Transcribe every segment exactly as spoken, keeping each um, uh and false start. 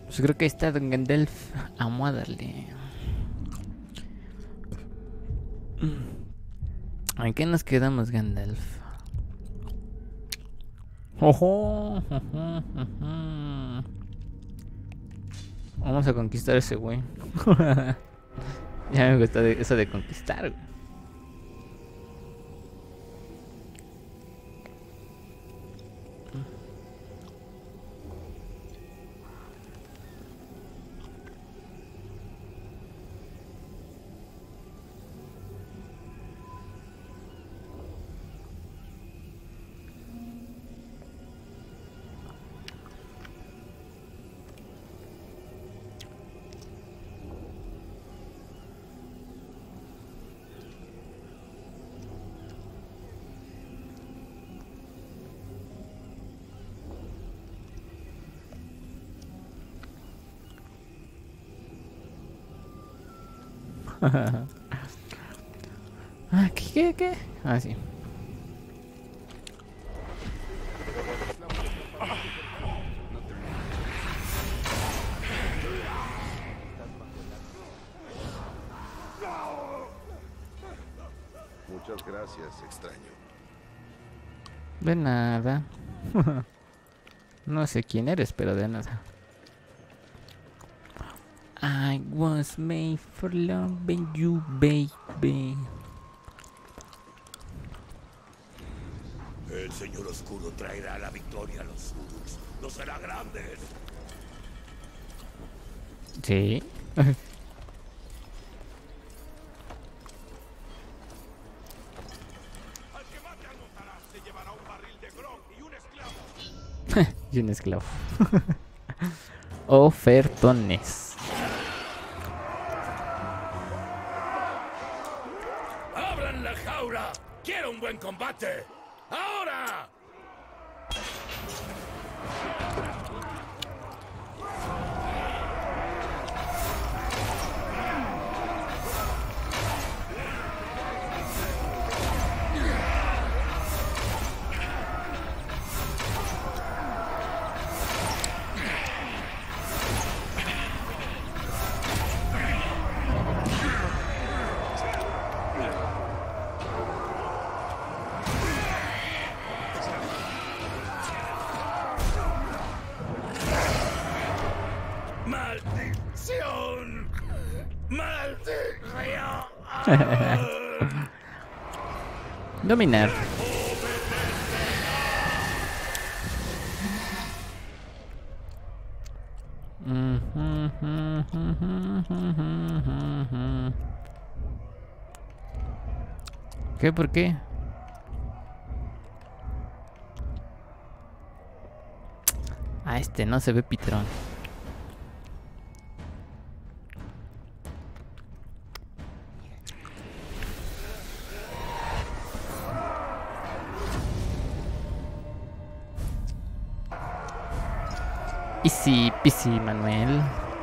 Pues creo que ahí está Don Gandalf. Vamos a darle. ¿En qué nos quedamos, Gandalf? Ojo, ojo, ojo. Vamos a conquistar a ese güey. Ya me gusta de- eso de conquistar, güey. Ah, ¿qué, qué, qué? Ah, sí. Muchas gracias, extraño. De nada. No sé quién eres, pero de nada. I was made for loving you, baby. El Señor Oscuro traerá la victoria a los Urus. ¡No será grande! Sí. Al que mate al Montaraz se llevará un barril de grog y un esclavo. Y un esclavo. Ofertones. ¡Abran la jaula! ¡Quiero un buen combate! ¡Ahora! ¡Maldición! ¡Maldición! Dominar. ¿Qué? ¿Por qué? Ah, este no se ve pitrón. Easy peasy, Manuel.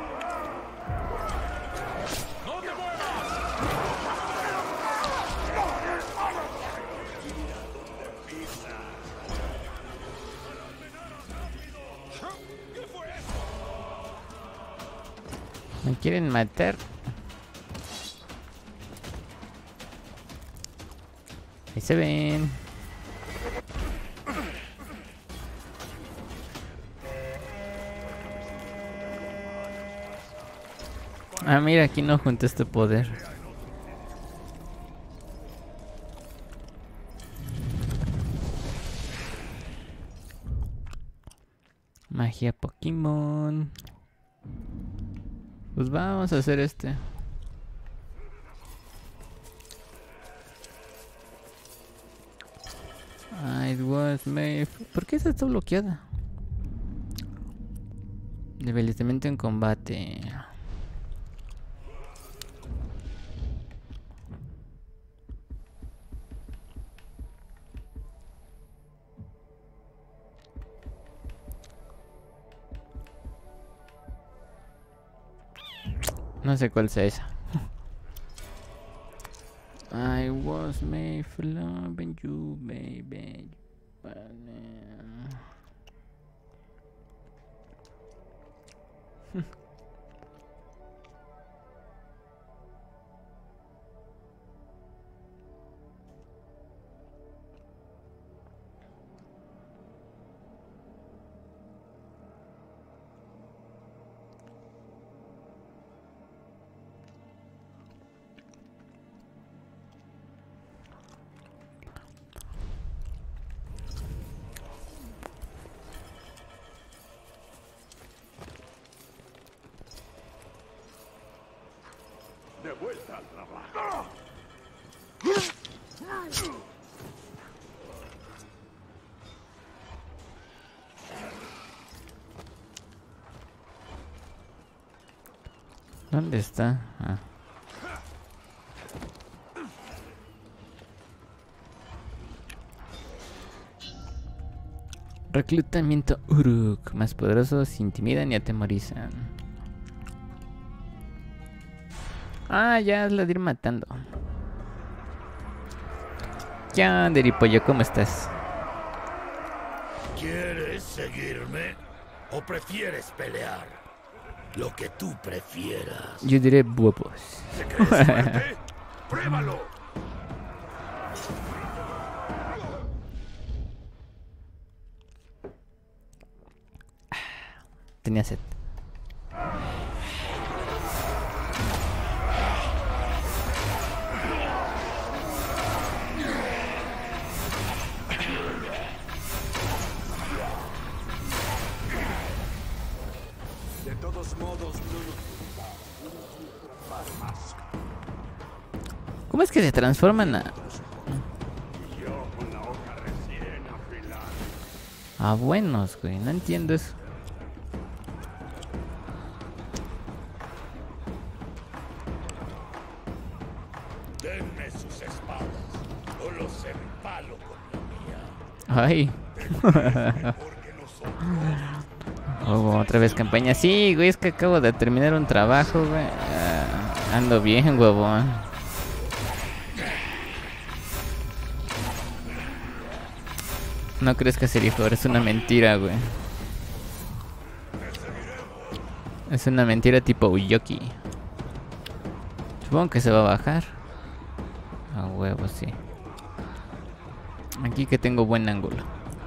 ¿Me quieren matar? Ahí se ven. Ah, mira, aquí no junté este poder. Magia Pokémon. Pues vamos a hacer este. It was made. ¿Por qué esta está bloqueada? Debilitamiento en combate. No sé cuál sea esa. I was made for loving you, baby. Vale. De vuelta al trabajo. ¿Dónde está? Ah. Reclutamiento Uruk. Más poderosos intimidan y atemorizan. Ah, ya es la de ir matando. ¿Qué onda, Iripollo? ¿Cómo estás? ¿Quieres seguirme o prefieres pelear? Lo que tú prefieras. Yo diré huevos. ¿Se crees fuerte? ¡Pruébalo! Tenía sed. De todos modos, no nos... ¿Cómo es que se transforman a...? Yo con la hoja recién afilada. a buenos, güey? No entiendo eso. Denme sus espadas o los empalo con la mía. Ay. Porque nosotros... Oh, otra vez campaña. Sí, güey, es que acabo de terminar un trabajo, güey. Ah, ando bien, huevón. No crees que ser hijo, es una mentira, güey. Es una mentira tipo Uyoki. Supongo que se va a bajar. A huevo, sí. Aquí que tengo buen ángulo.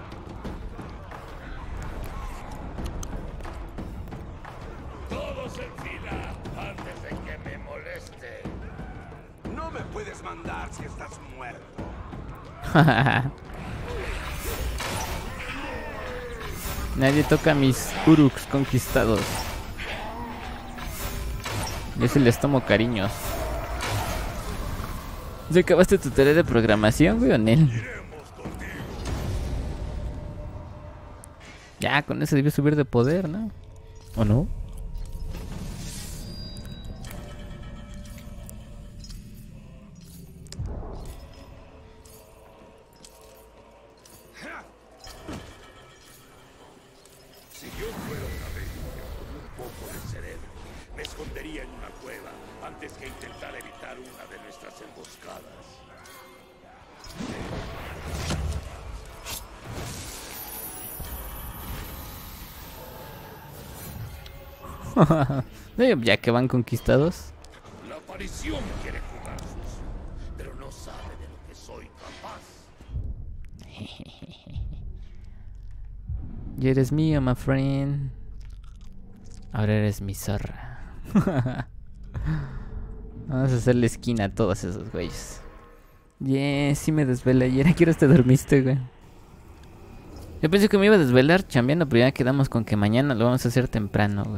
Todos en fila antes de que me moleste. No me puedes mandar si estás muerto. Nadie toca mis Uruks conquistados. Yo sí les tomo cariños. ¿Ya acabaste tu tarea de programación, güey, o Nel? Ya, con eso debió subir de poder, ¿no? ¿O no? Si yo fuera una bestia con un poco de cerebro, me escondería en una cueva antes que intentar evitar una de nuestras emboscadas. Ya que van conquistados. La aparición quiere jugar sucio, pero no sabe de lo que soy capaz. Y eres mío, my friend. Ahora eres mi zorra. Vamos a hacerle esquina a todos esos güeyes. Yeah, sí me desvelé ayer. ¿A qué hora te dormiste, güey? Yo pensé que me iba a desvelar chambeando, pero ya quedamos con que mañana lo vamos a hacer temprano, güey.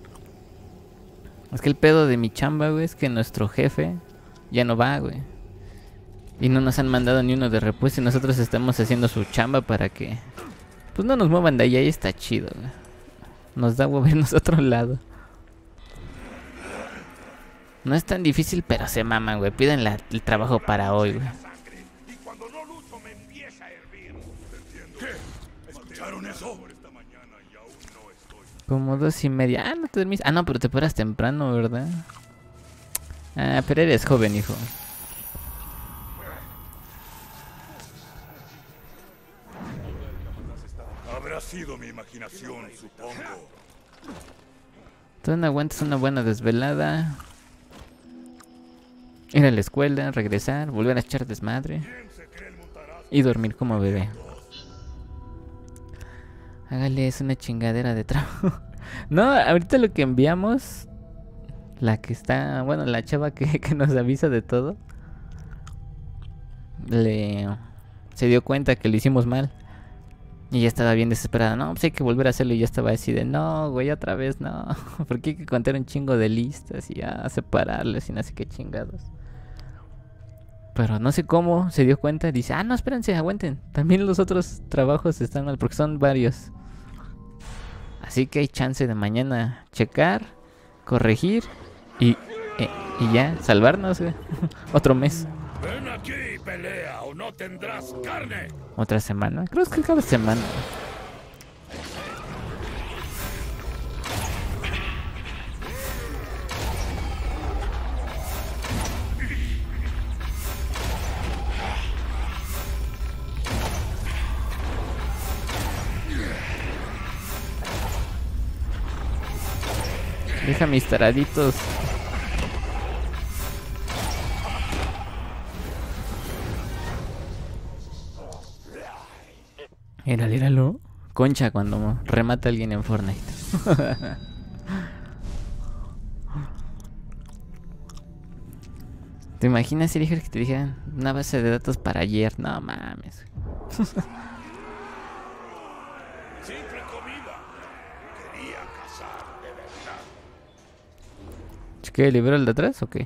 Es que el pedo de mi chamba, güey, es que nuestro jefe ya no va, güey. Y no nos han mandado ni uno de repuesto y nosotros estamos haciendo su chamba para que... pues no nos muevan de ahí, ahí está chido, güey. Nos da huevo irnos a otro lado. No es tan difícil, pero se maman, güey. Piden la, el trabajo para hoy, güey. Y cuando no lucho me empieza a hervir. ¿Qué? ¿Escucharon eso? Como dos y media. Ah, no te dormís. Ah, no, pero te paras temprano, ¿verdad? Ah, pero eres joven, hijo. Habrá sido mi imaginación, supongo. Tú no aguantas una buena desvelada. Ir a la escuela, regresar, volver a echar desmadre. Y dormir como bebé. Hágale, es una chingadera de trabajo. No, ahorita lo que enviamos, la que está, bueno, la chava que, que nos avisa de todo, le se dio cuenta que lo hicimos mal. Y ya estaba bien desesperada. No, pues hay que volver a hacerlo. Y ya estaba así de, no, güey, otra vez no. Porque hay que contar un chingo de listas y ya separarlas y no sé qué chingados. Pero no sé cómo se dio cuenta. Dice, ah, no, espérense, aguanten. También los otros trabajos están mal porque son varios. Así que hay chance de mañana checar, corregir y, eh, y ya, salvarnos, güey. Otro mes. Ven aquí, pelea o no tendrás carne. Otra semana. Creo que cada semana. Deja mis taraditos. Míralo, míralo. Concha cuando remata a alguien en Fortnite. ¿Te imaginas si dijera que te dijeran una base de datos para ayer? No mames. Simple comida. Quería cazar de verdad. ¿Qué? ¿Liberó el de atrás o qué?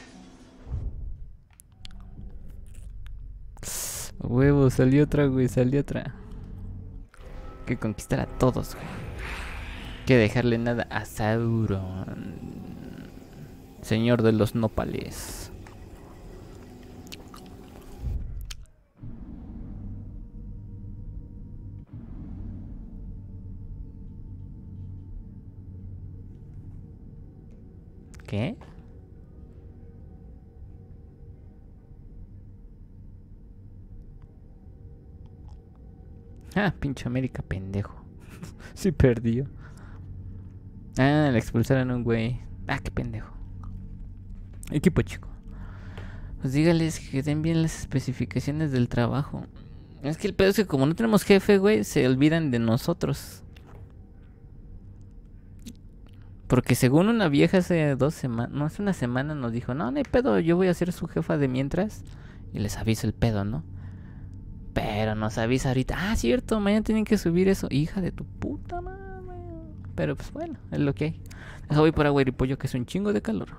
Huevo, salió otra, güey, salió otra. Que conquistar a todos, güey. Que dejarle nada a Sauron, señor de los nopales. ¿Qué? Ah, pinche América, pendejo. Sí perdió. Ah, le expulsaron a un güey. Ah, qué pendejo. Equipo chico. Pues dígales que den bien las especificaciones del trabajo. Es que el pedo es que como no tenemos jefe, güey, se olvidan de nosotros. Porque según una vieja hace dos semanas, no, hace una semana nos dijo, no, no hay pedo, yo voy a ser su jefa de mientras. Y les aviso el pedo, ¿no? Pero nos avisa ahorita, ah, cierto, mañana tienen que subir eso. Hija de tu puta madre. Pero pues bueno, es lo que hay. Deja voy por agua y pollo que es un chingo de calor.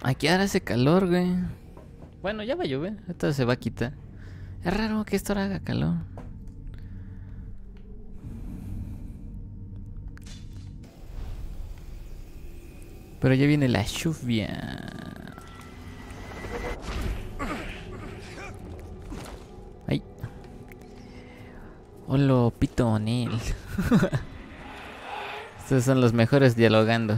Aquí ahora hace calor, güey. Bueno, ya va a llover. Esto se va a quitar. Es raro que esto ahora haga calor. Pero ya viene la lluvia. Ay. Hola, Pito O'Neill. Estos son los mejores dialogando.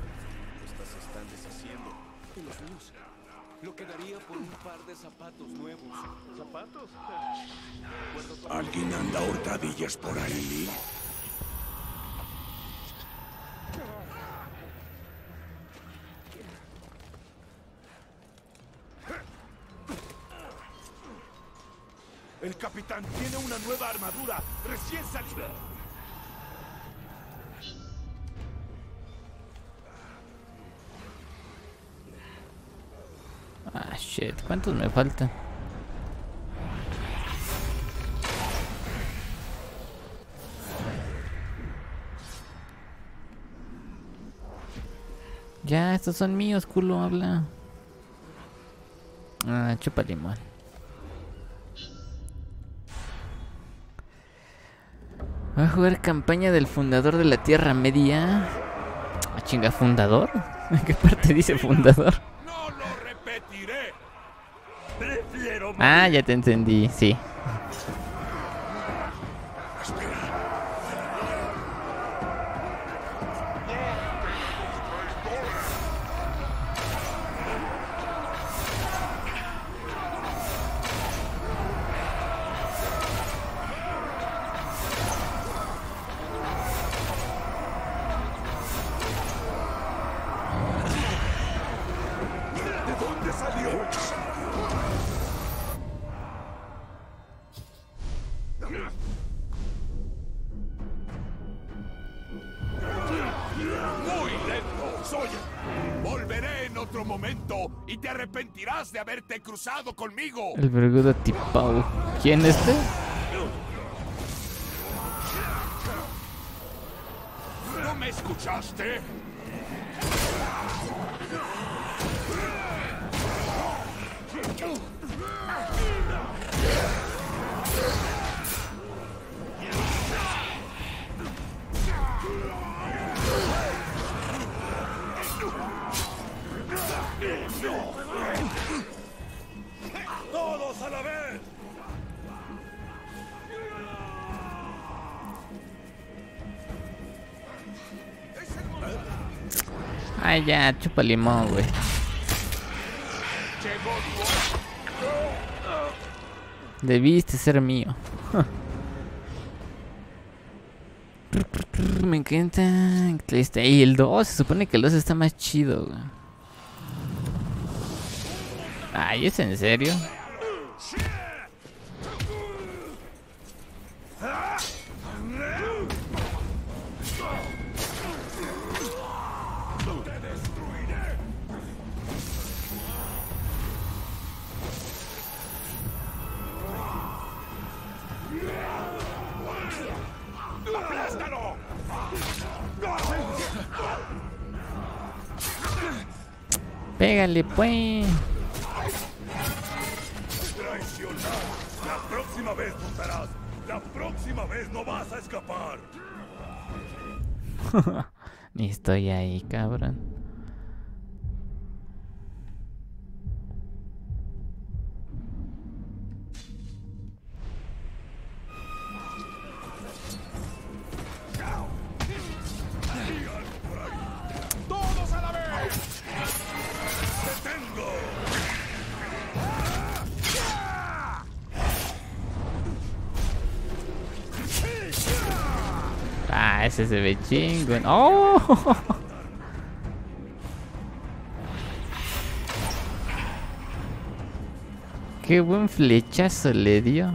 ¿Alguien anda hurtadillas por ahí? El capitán tiene una nueva armadura, recién salida. Ah, shit. ¿Cuántos me faltan? Ya, estos son míos, culo, habla. Ah, chupa limón. Voy a jugar campaña del fundador de la Tierra Media. Ah, chinga, ¿fundador? ¿En qué parte dice fundador? No lo repetiré. Prefiero Ah, ya te entendí, sí. y te arrepentirás de haberte cruzado conmigo. El vergudo Tipau. ¿Quién es este? ¿No me escuchaste? ¡Todos a la vez! Ay, ya, chupa limón, güey. Debiste ser mío. Me encanta. Y el dos, se supone que el dos está más chido, güey. Ay, ¿es en serio? Pégale, pues. Traicionar. La próxima vez votarás. La próxima vez no vas a escapar. Ni estoy ahí, cabrón. ¡Todos a la vez! ¡Te tengo! Ah, ese se ve chingón. ¡Oh! ¡Qué buen flechazo le dio!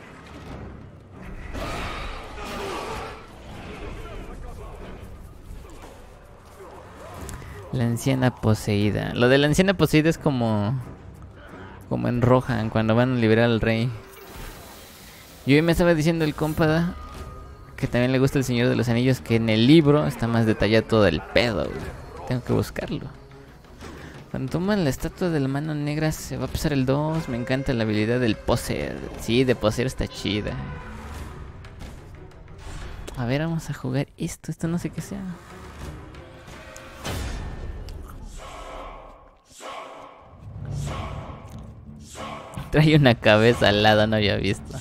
La anciana poseída. Lo de la anciana poseída es como... Como en Rohan, cuando van a liberar al rey. Y hoy me estaba diciendo el compa... Que también le gusta El Señor de los Anillos, que en el libro está más detallado todo el pedo, güey. Tengo que buscarlo. Cuando toman la estatua de la mano negra se va a pasar el dos. Me encanta la habilidad del poser. Sí, de poser está chida. A ver, vamos a jugar esto. Esto no sé qué sea. Trae una cabeza al lado, no había visto.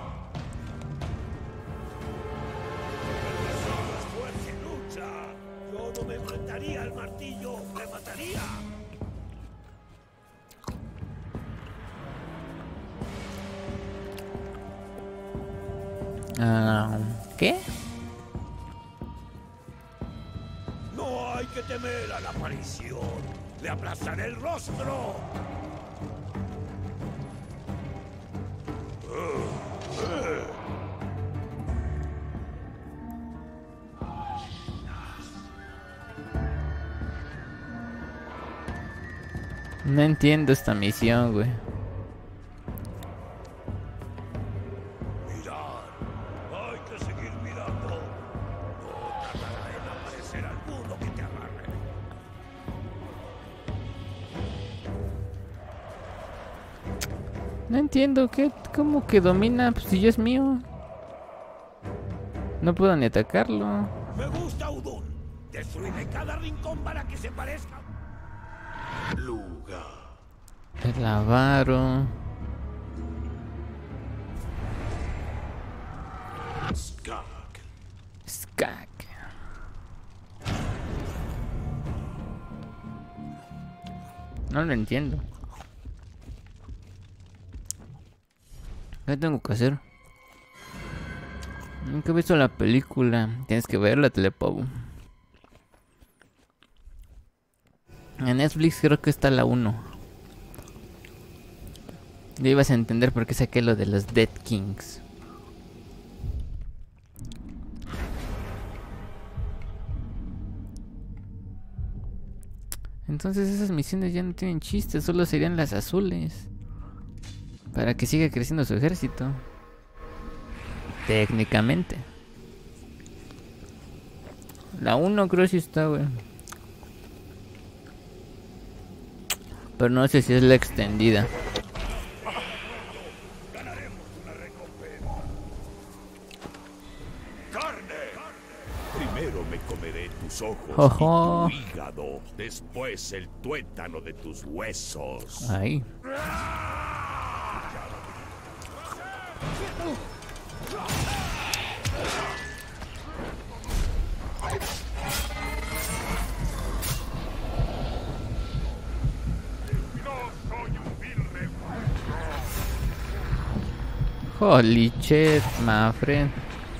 Uh, ¿Qué? No hay que temer a la aparición. Le aplastaré el rostro. No entiendo esta misión, güey. Mirar. Hay que seguir mirando. No tardará en aparecer alguno que te agarre. No entiendo, ¿qué? ¿Cómo que domina? Pues si ya es mío. No puedo ni atacarlo. Me gusta Udun. Destruiré cada rincón para que se parezca. Lugar. El avaro. Skak. Skak. No lo entiendo. ¿Qué tengo que hacer? Nunca he visto la película. Tienes que verla, Telepavo. En Netflix creo que está la uno. Ya ibas a entender por qué saqué lo de los Dead Kings. Entonces esas misiones ya no tienen chiste, solo serían las azules. Para que siga creciendo su ejército. Técnicamente. La uno creo que sí está, güey. Pero no sé si es la extendida. Ganaremos una recompensa. ¡Carne! Primero me comeré tus ojos Ojo. y tu hígado. Después el tuétano de tus huesos. Ahí. Holy shit, my friend.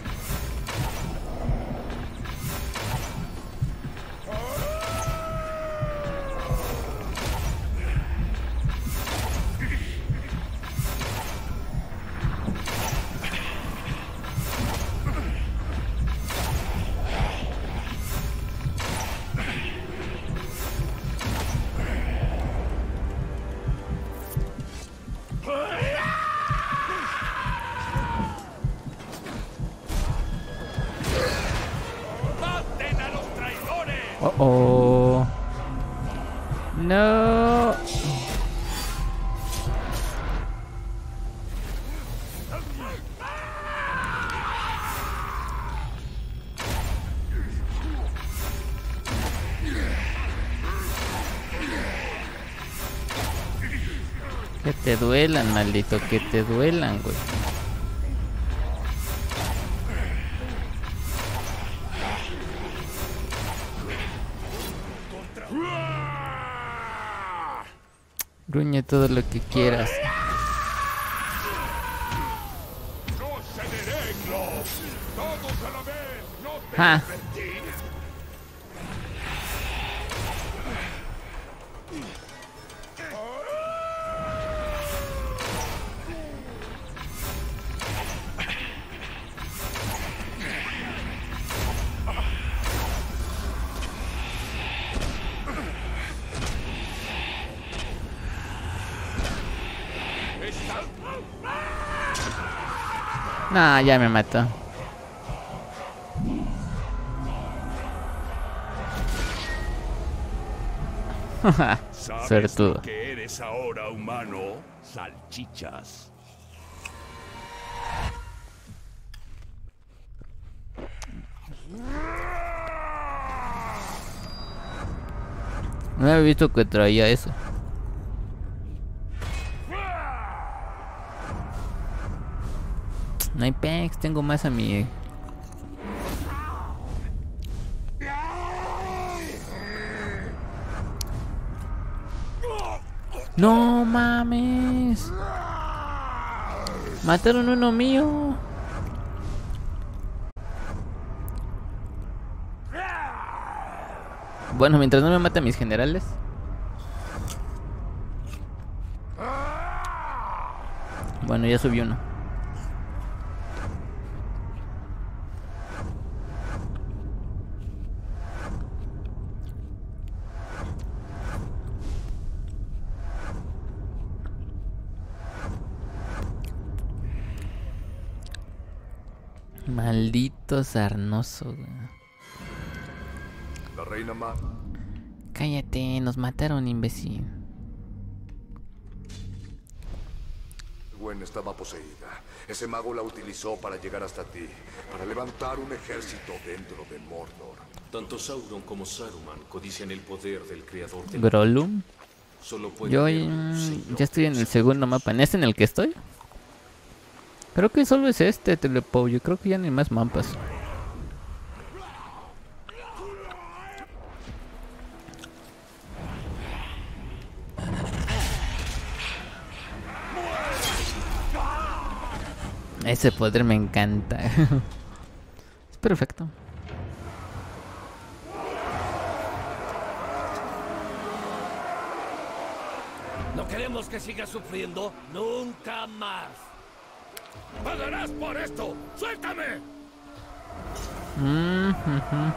Oh oh. No. Que te duelan, maldito, que te duelan, güey. Gruñe todo lo que quieras. ¡Ja! No, ya me mató. ¿Sabes Suertudo. lo que eres ahora, humano? Salchichas. No había visto que traía eso. No hay pex, tengo más a mi... No mames. Mataron uno mío. Bueno, mientras no me maten mis generales. Bueno, ya subió uno. Maldito sarnoso, güey. La reina ma... Cállate, nos mataron, imbécil. Gwen estaba poseída. Ese mago la utilizó para llegar hasta ti, para levantar un ejército dentro de Mordor. Tanto Sauron como Saruman codician el poder del creador del Grolum. Solo puede Yo haber mm, un señor ya estoy en de el segundo mapa. ¿En este en el que estoy? Creo que solo es este, Telepo. Yo creo que ya no hay más mapas. Ese poder me encanta. Es perfecto. No queremos que siga sufriendo nunca más. ¡Pagarás por esto! ¡Suéltame! Mm, ujú.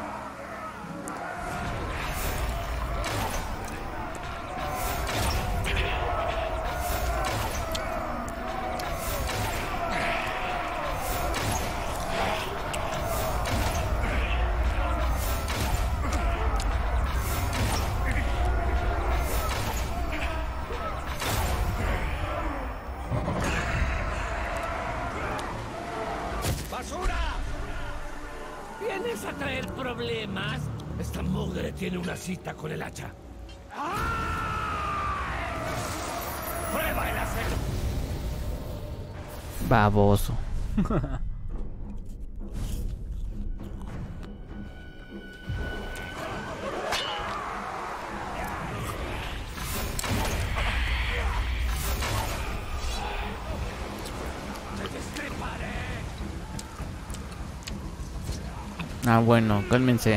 ¡Basura! ¿Vienes a traer problemas? Esta mugre tiene una cita con el hacha. ¡Prueba el acero! Baboso. Ah, bueno, cálmense.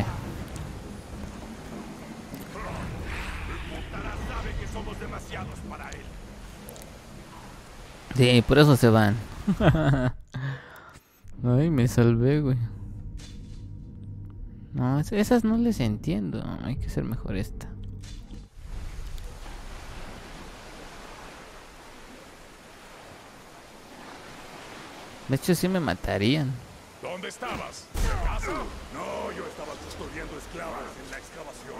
Mutara sabe que somos demasiados para él. Sí, por eso se van. Ay, me salvé, güey. No, es- esas no les entiendo. Hay que ser mejor esta. De hecho, sí me matarían. ¿Dónde estabas? ¿Acaso? No, yo estaba custodiando esclavas en la excavación.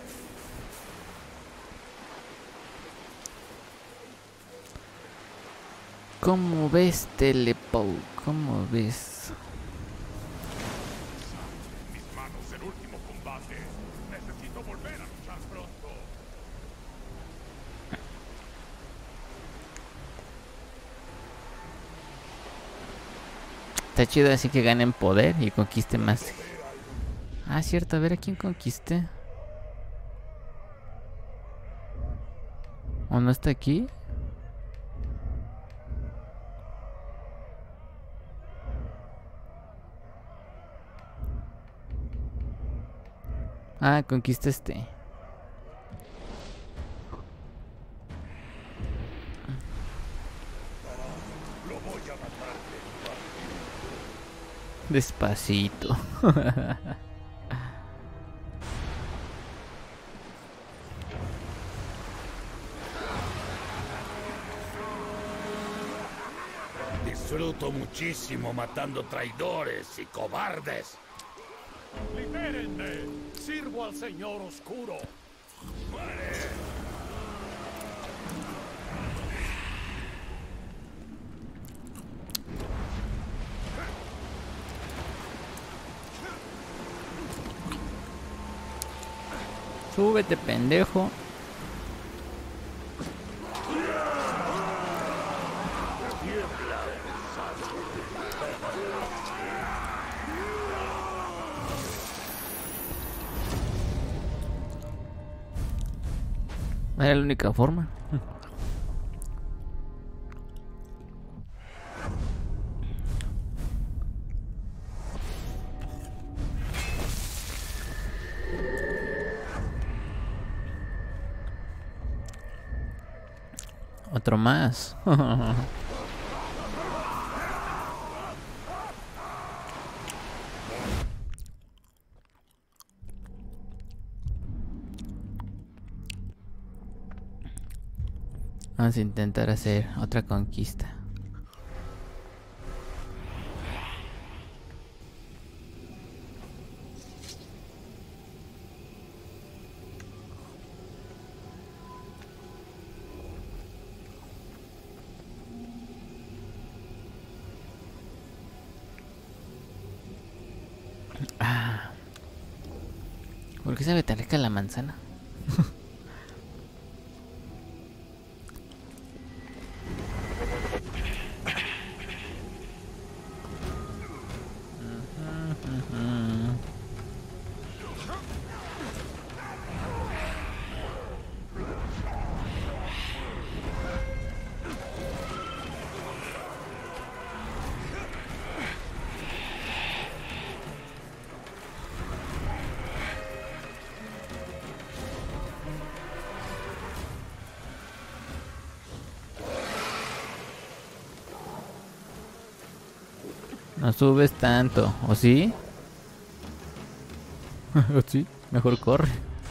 ¿Cómo ves, Telepo? ¿Cómo ves? En mis manos el último combate. Necesito volver a luchar pronto. Está chido así que ganen poder y conquisten más. Ah, cierto, a ver a quién conquisté. ¿O no está aquí? Ah, conquista este. Lo voy a matar. Despacito. Disfruto muchísimo matando traidores y cobardes. ¡Libérenme! ¡Sirvo al Señor Oscuro! Súbete, pendejo. Era la única forma. Otro más. Vamos a intentar hacer otra conquista. Ah. ¿Por qué sabe tan rica la manzana? No subes tanto, ¿o sí? ¿O sí? Mejor corre.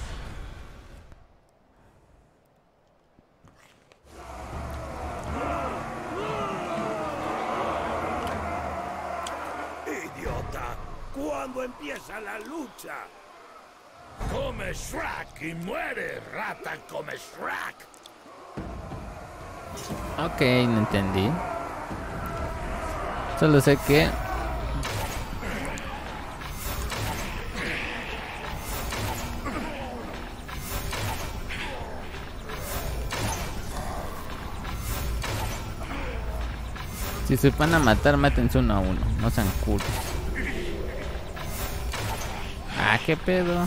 ¡Idiota! ¿Cuándo empieza la lucha? ¡Come Shrek y muere, rata! ¡Come Shrek! Ok, no entendí. Solo sé que... si se van a matar, mátense uno a uno. No sean culos. Ah, qué pedo.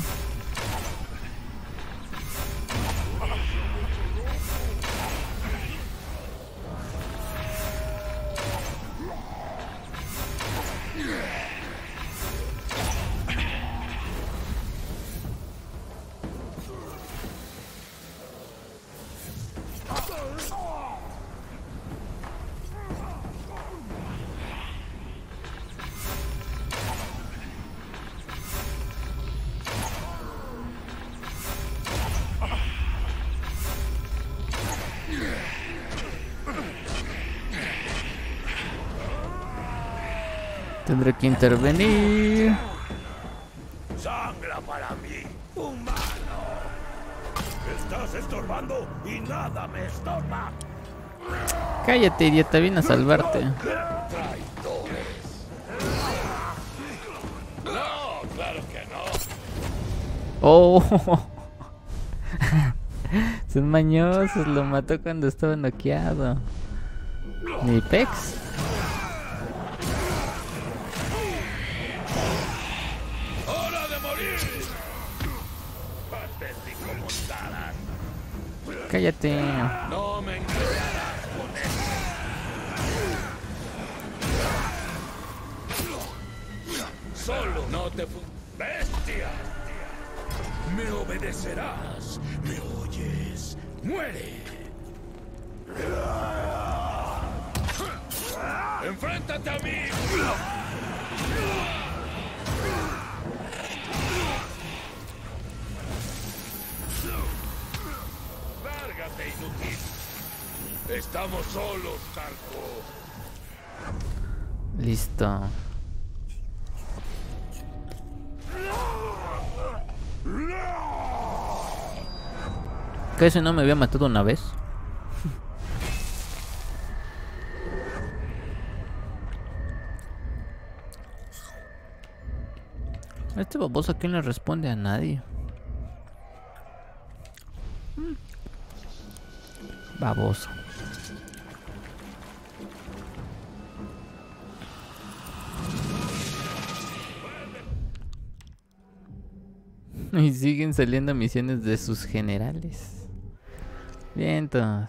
Tendré que intervenir. ¡Sangra para mí, humano! Estás estorbando y nada me estorba. Cállate, idiota, vine a salvarte. ¡Traidores! No, claro que no. Oh. Son mañosos, lo mató cuando estaba noqueado. Ni pex. ¡Hora de morir! Patético montaras. Cállate. No me engañarás con eso. Solo no te fu... ¡Bestia! Me obedecerás. ¿Me oyes? ¡Muere! ¡Enfréntate a mí! ¡Lárgate, inútil! Estamos solos, Tarko. Listo. ¿Que ese no me había matado una vez? Este baboso aquí no le responde a nadie. Baboso. Y siguen saliendo misiones de sus generales. Vientos.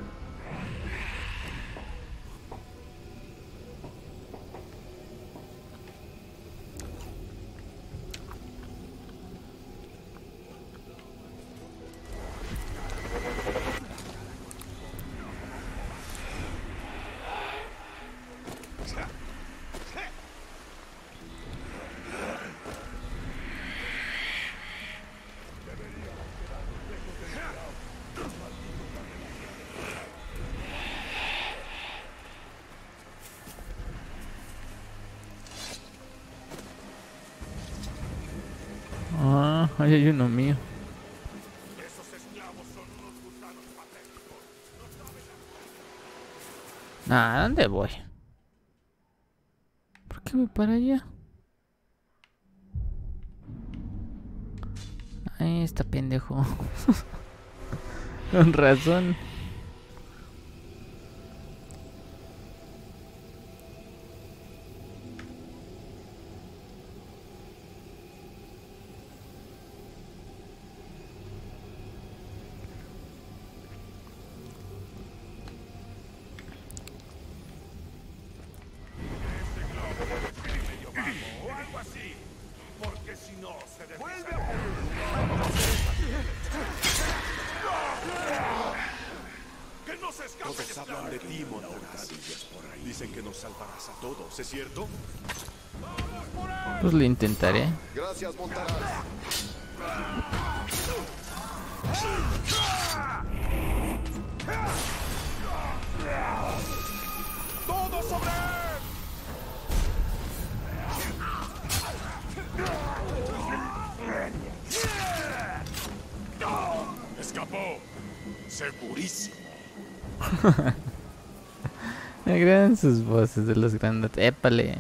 Ah, ahí hay uno mío. Esos esclavos son unos gusanos patéticos. No saben hacer. Nah, ¿a dónde voy? ¿Por qué voy para allá? Ahí está pendejo. Con razón. O algo así. Porque si no, se vuelve a ¡que no se escape! Todos hablan de ti, Montaraz. Dicen que nos salvarás a todos, ¿es cierto? Pues lo intentaré. Gracias, Montaraz. ¡Todo sobre él! ¡Escapó! ¡Segurísimo! Me agradan sus voces de los grandes. ¡Épale!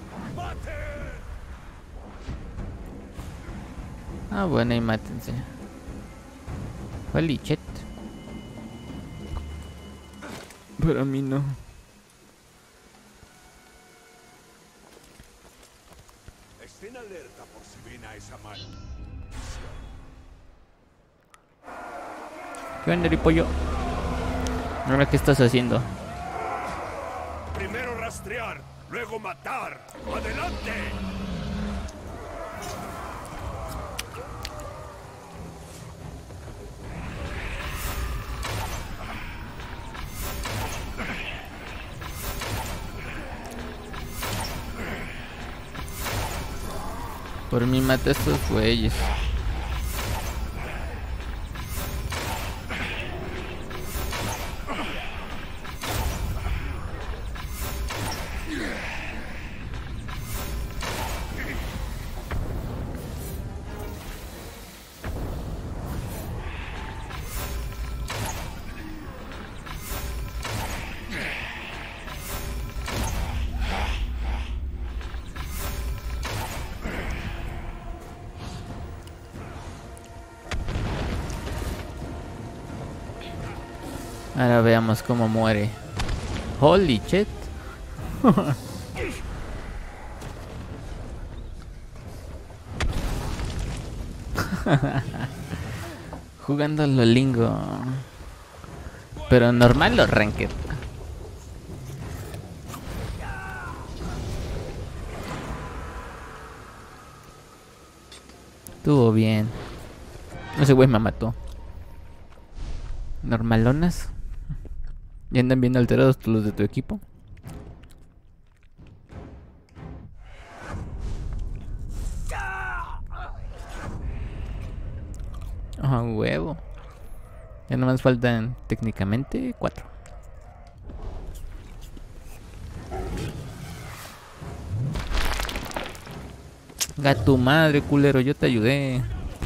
Ah, bueno, y mátense. Holy shit. Pero a mí no. Estén alerta por si ven a esa mano. ¿Qué onda, pollo? Ahora, ¿qué estás haciendo? Primero rastrear, luego matar. ¡Adelante! Por mí mata a estos güeyes. Ahora veamos cómo muere. Holy shit. Jugando lo lingo. Pero normal o ranked. Estuvo bien. Ese güey me mató. Normalonas. Y andan bien alterados todos los de tu equipo. Ah, huevo. Ya nomás faltan técnicamente cuatro. Gato madre, culero, yo te ayudé.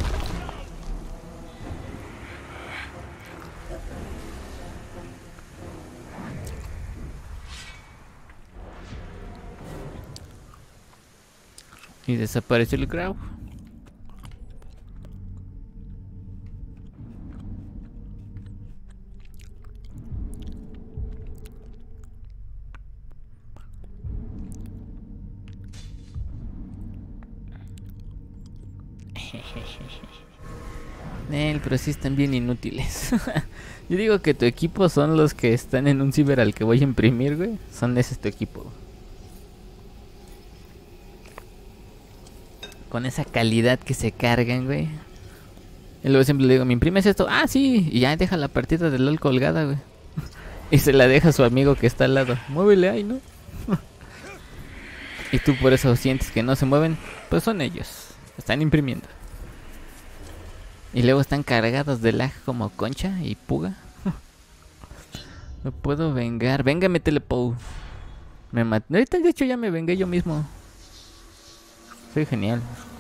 Y desapareció el Grau. Nel, pero sí están bien inútiles. Yo digo que tu equipo son los que están en un ciber al que voy a imprimir, güey. Son ese tu equipo. Con esa calidad que se cargan, güey. Y luego siempre le digo, ¿me imprimes esto? Ah, sí. Y ya deja la partida de LOL colgada, güey. Y se la deja a su amigo que está al lado. Muévele ahí, ¿no? Y tú por eso sientes que no se mueven. Pues son ellos. Están imprimiendo. Y luego están cargados de lag como Concha y Puga. Me puedo vengar. Véngame, Telepo. Me maté. Ahorita de hecho ya me vengué yo mismo. Soy genial.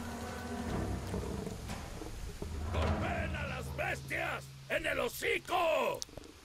¡Ven a las bestias! ¡En el hocico!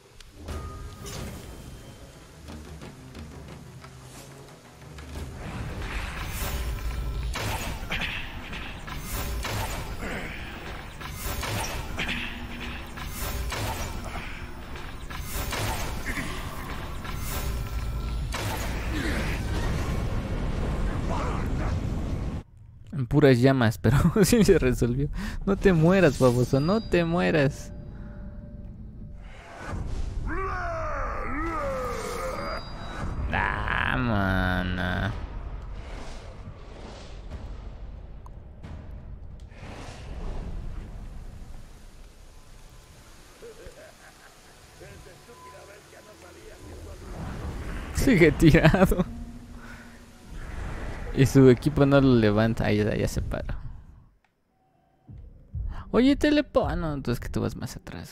En puras llamas, pero sí se resolvió. No te mueras, baboso, no te mueras. Ah, mana. Sigue tirado. Y su equipo no lo levanta. Ahí ya, ya se paró. Oye, Telepo. Ah, no, entonces que tú vas más atrás,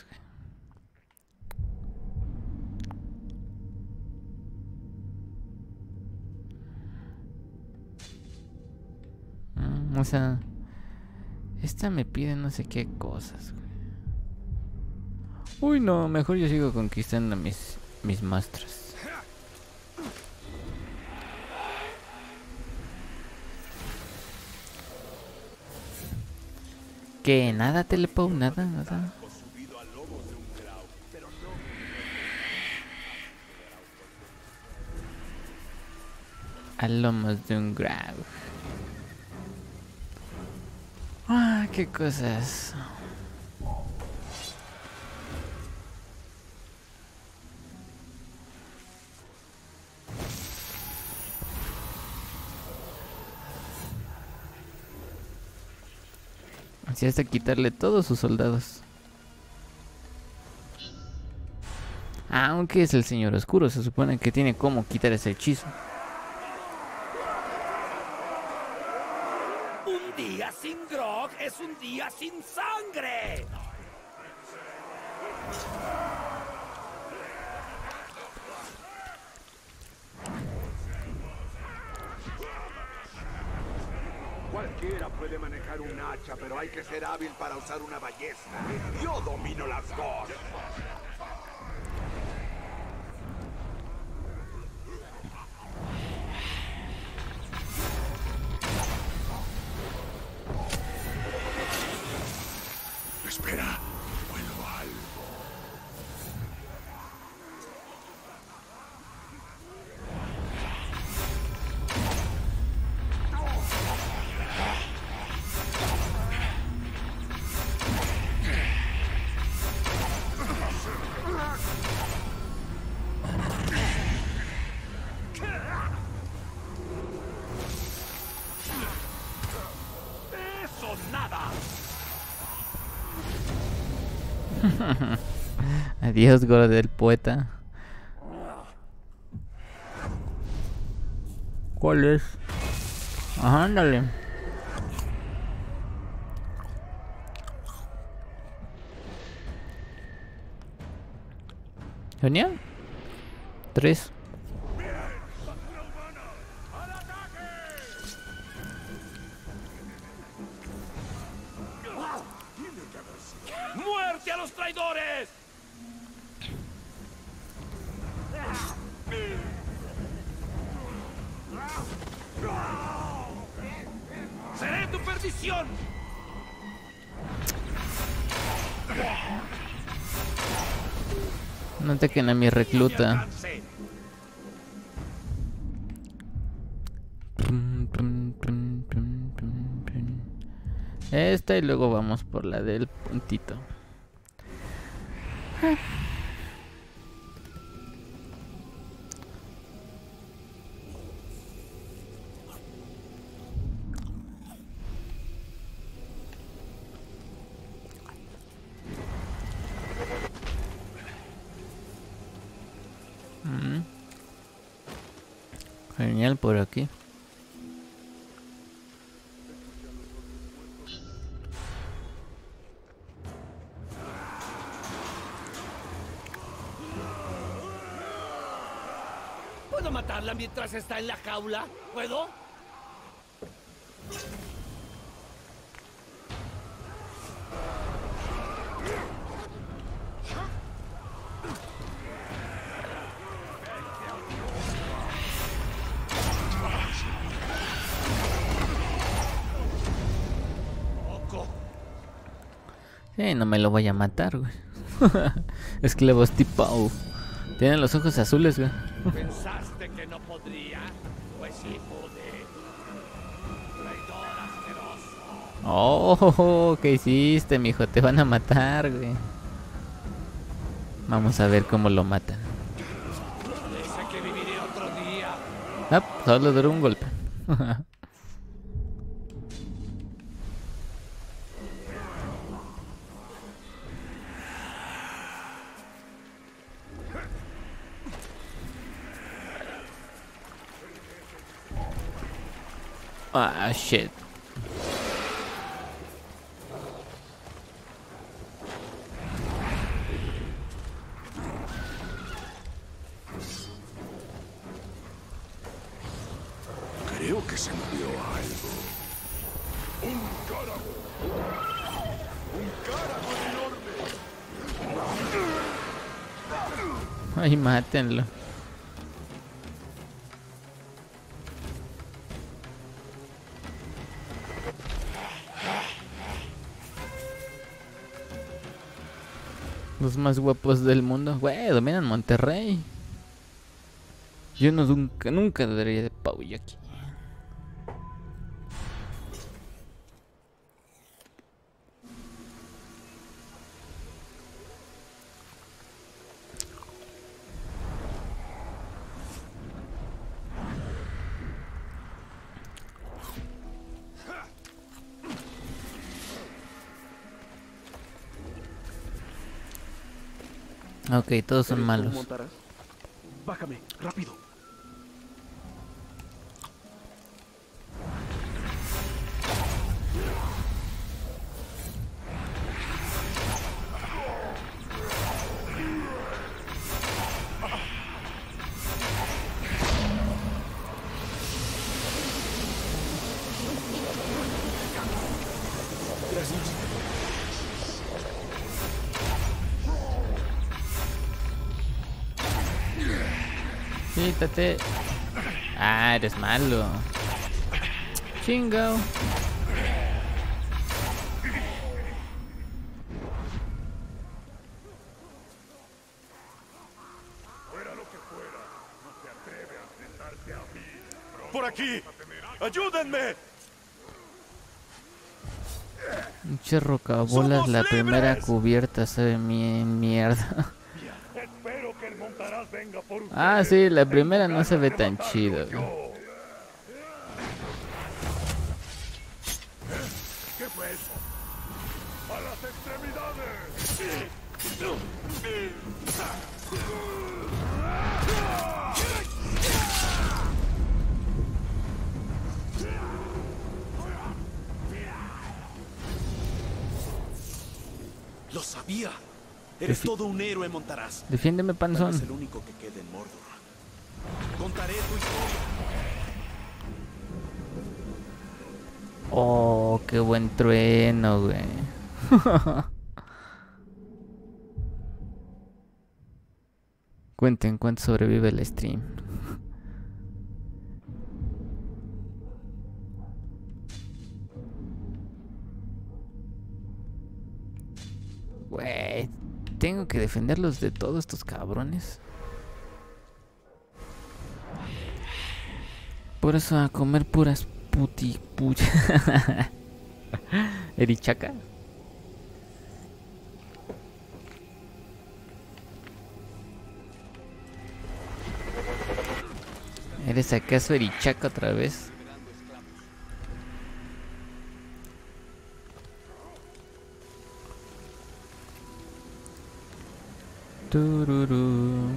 güey. Mm, o sea, esta me pide no sé qué cosas, güey. Uy, no, mejor yo sigo conquistando mis, mis masters. ¿Qué? ¿Nada, Telepo? ¿Nada? ¿Nada? A lomos de un grau. Ah, qué cosas. Así hasta quitarle todos sus soldados. Aunque es el señor oscuro, se supone que tiene cómo quitar ese hechizo. Un día sin grog es un día sin sangre. Cualquiera puede manejar un hacha, pero hay que ser hábil para usar una ballesta. Yo domino las dos. Espera, puedo algo. ¡Eso nada! Adiós, Goro del poeta. ¿Cuál es? Ajá, ándale. Genial. Tres. ¡Muerte a los traidores! ¡Seré tu perdición! No ataquen a mi recluta. Esta y luego vamos por la del puntito. Mm. Genial por aquí. ¿Puedo matarla mientras está en la jaula? ¿Puedo? Sí, no me lo voy a matar, güey. Esclavos tipo. Tienen los ojos azules, güey. ¿Pensaste que no podría? Pues sí pude. Traidor asqueroso. Oh, ¿qué hiciste, mijo? Te van a matar, güey. Vamos a ver cómo lo matan. Dice que viviré otro día. Ah, solo duró un golpe. Ah, shit. Creo que se movió algo. ¡Un carajo! ¡Un carajo enorme! Ay, mátenlo. Los más guapos del mundo. Güey, dominan Monterrey. Yo no nunca, nunca daría de Paulla aquí. Ok, todos son malos. Bájame, rápido. Quítate. Ah, eres malo. Chingo. ¡Por aquí! ¡Ayúdenme! Pinche rocabolas, ¡Somos la primera libres! cubierta sabe mi mierda. Espero que el Montaraz venga por ustedes. Ah, sí, la primera no se ve tan chido. Yo. ¿Qué fue eso? ¡A las extremidades! ¡Lo sabía! Eres Defi- todo un héroe, Montaraz. Defiéndeme, Tal vez el panzón. único que quede en Mordor. Contaré tu historia. Oh, qué buen trueno, güey. Cuenten cuánto sobrevive el stream. Güey, tengo que defenderlos de todos estos cabrones. Por eso a comer puras puti puya. ¿Erichaka? ¿Eres acaso Erichaka otra vez? Tururú.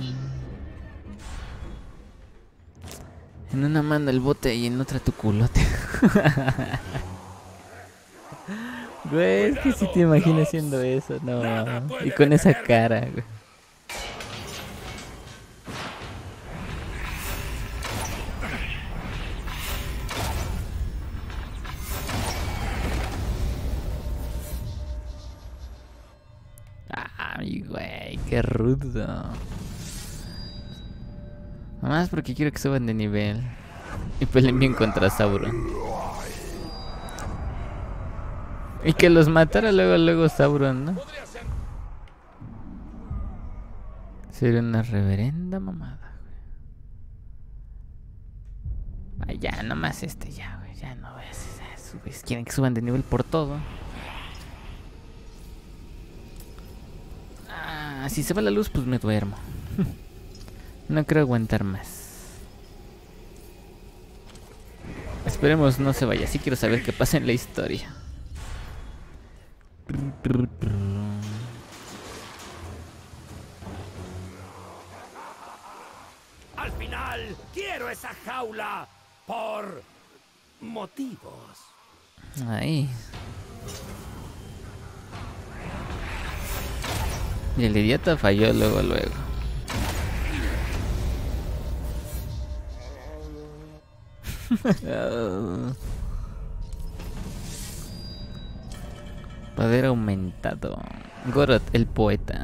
En una mano el bote y en otra tu culote. Güey, es que si te imaginas haciendo eso, no. Y con esa cara, güey. Ay, güey, qué rudo. Nomás porque quiero que suban de nivel y peleen bien contra Sauron. Y que los matara luego, luego Sauron, ¿no? Sería una reverenda mamada, güey. Ay, ya, nomás este, ya, güey. Ya no ves. Quieren que suban de nivel por todo. Ah, si se va la luz, pues me duermo. No creo aguantar más. Esperemos no se vaya. Sí quiero saber qué pasa en la historia. Al final, quiero esa jaula por motivos. Ahí. Y el idiota falló luego, luego. Poder aumentado. Goroth, el poeta.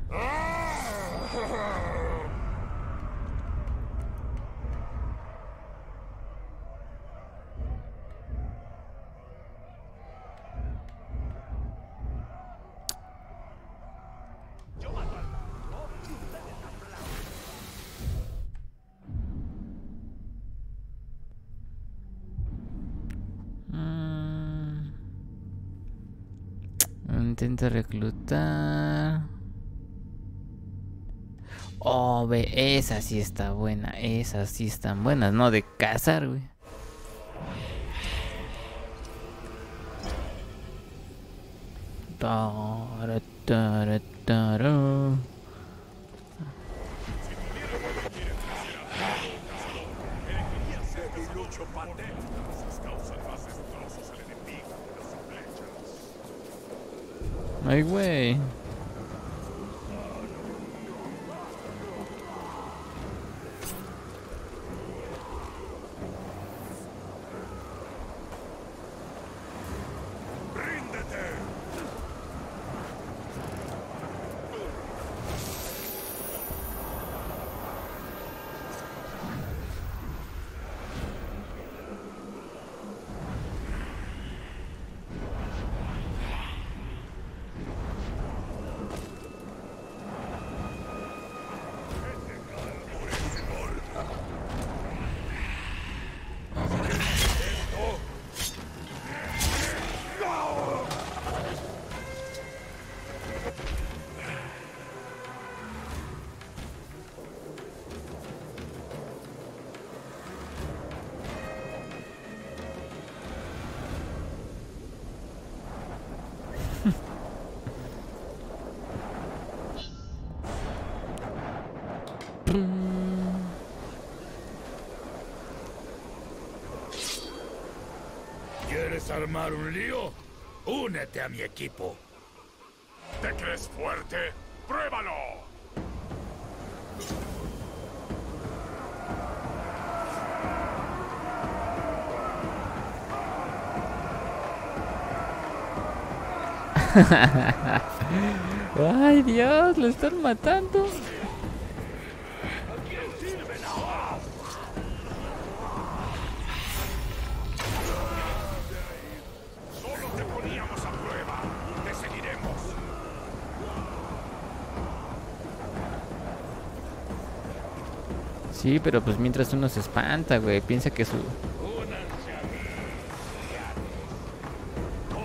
Intenta reclutar. Oh, ve, esa sí está buena. Esas sí están buenas, no de cazar, güey. Tara, tara, tara. Ay, güey. ¿Quieres armar un lío? Únete a mi equipo. ¿Te crees fuerte? ¡Pruébalo! Ay, Dios, lo están matando. Solo te poníamos a prueba. Te seguiremos. Sí, pero pues mientras uno se espanta, güey. Piensa que su...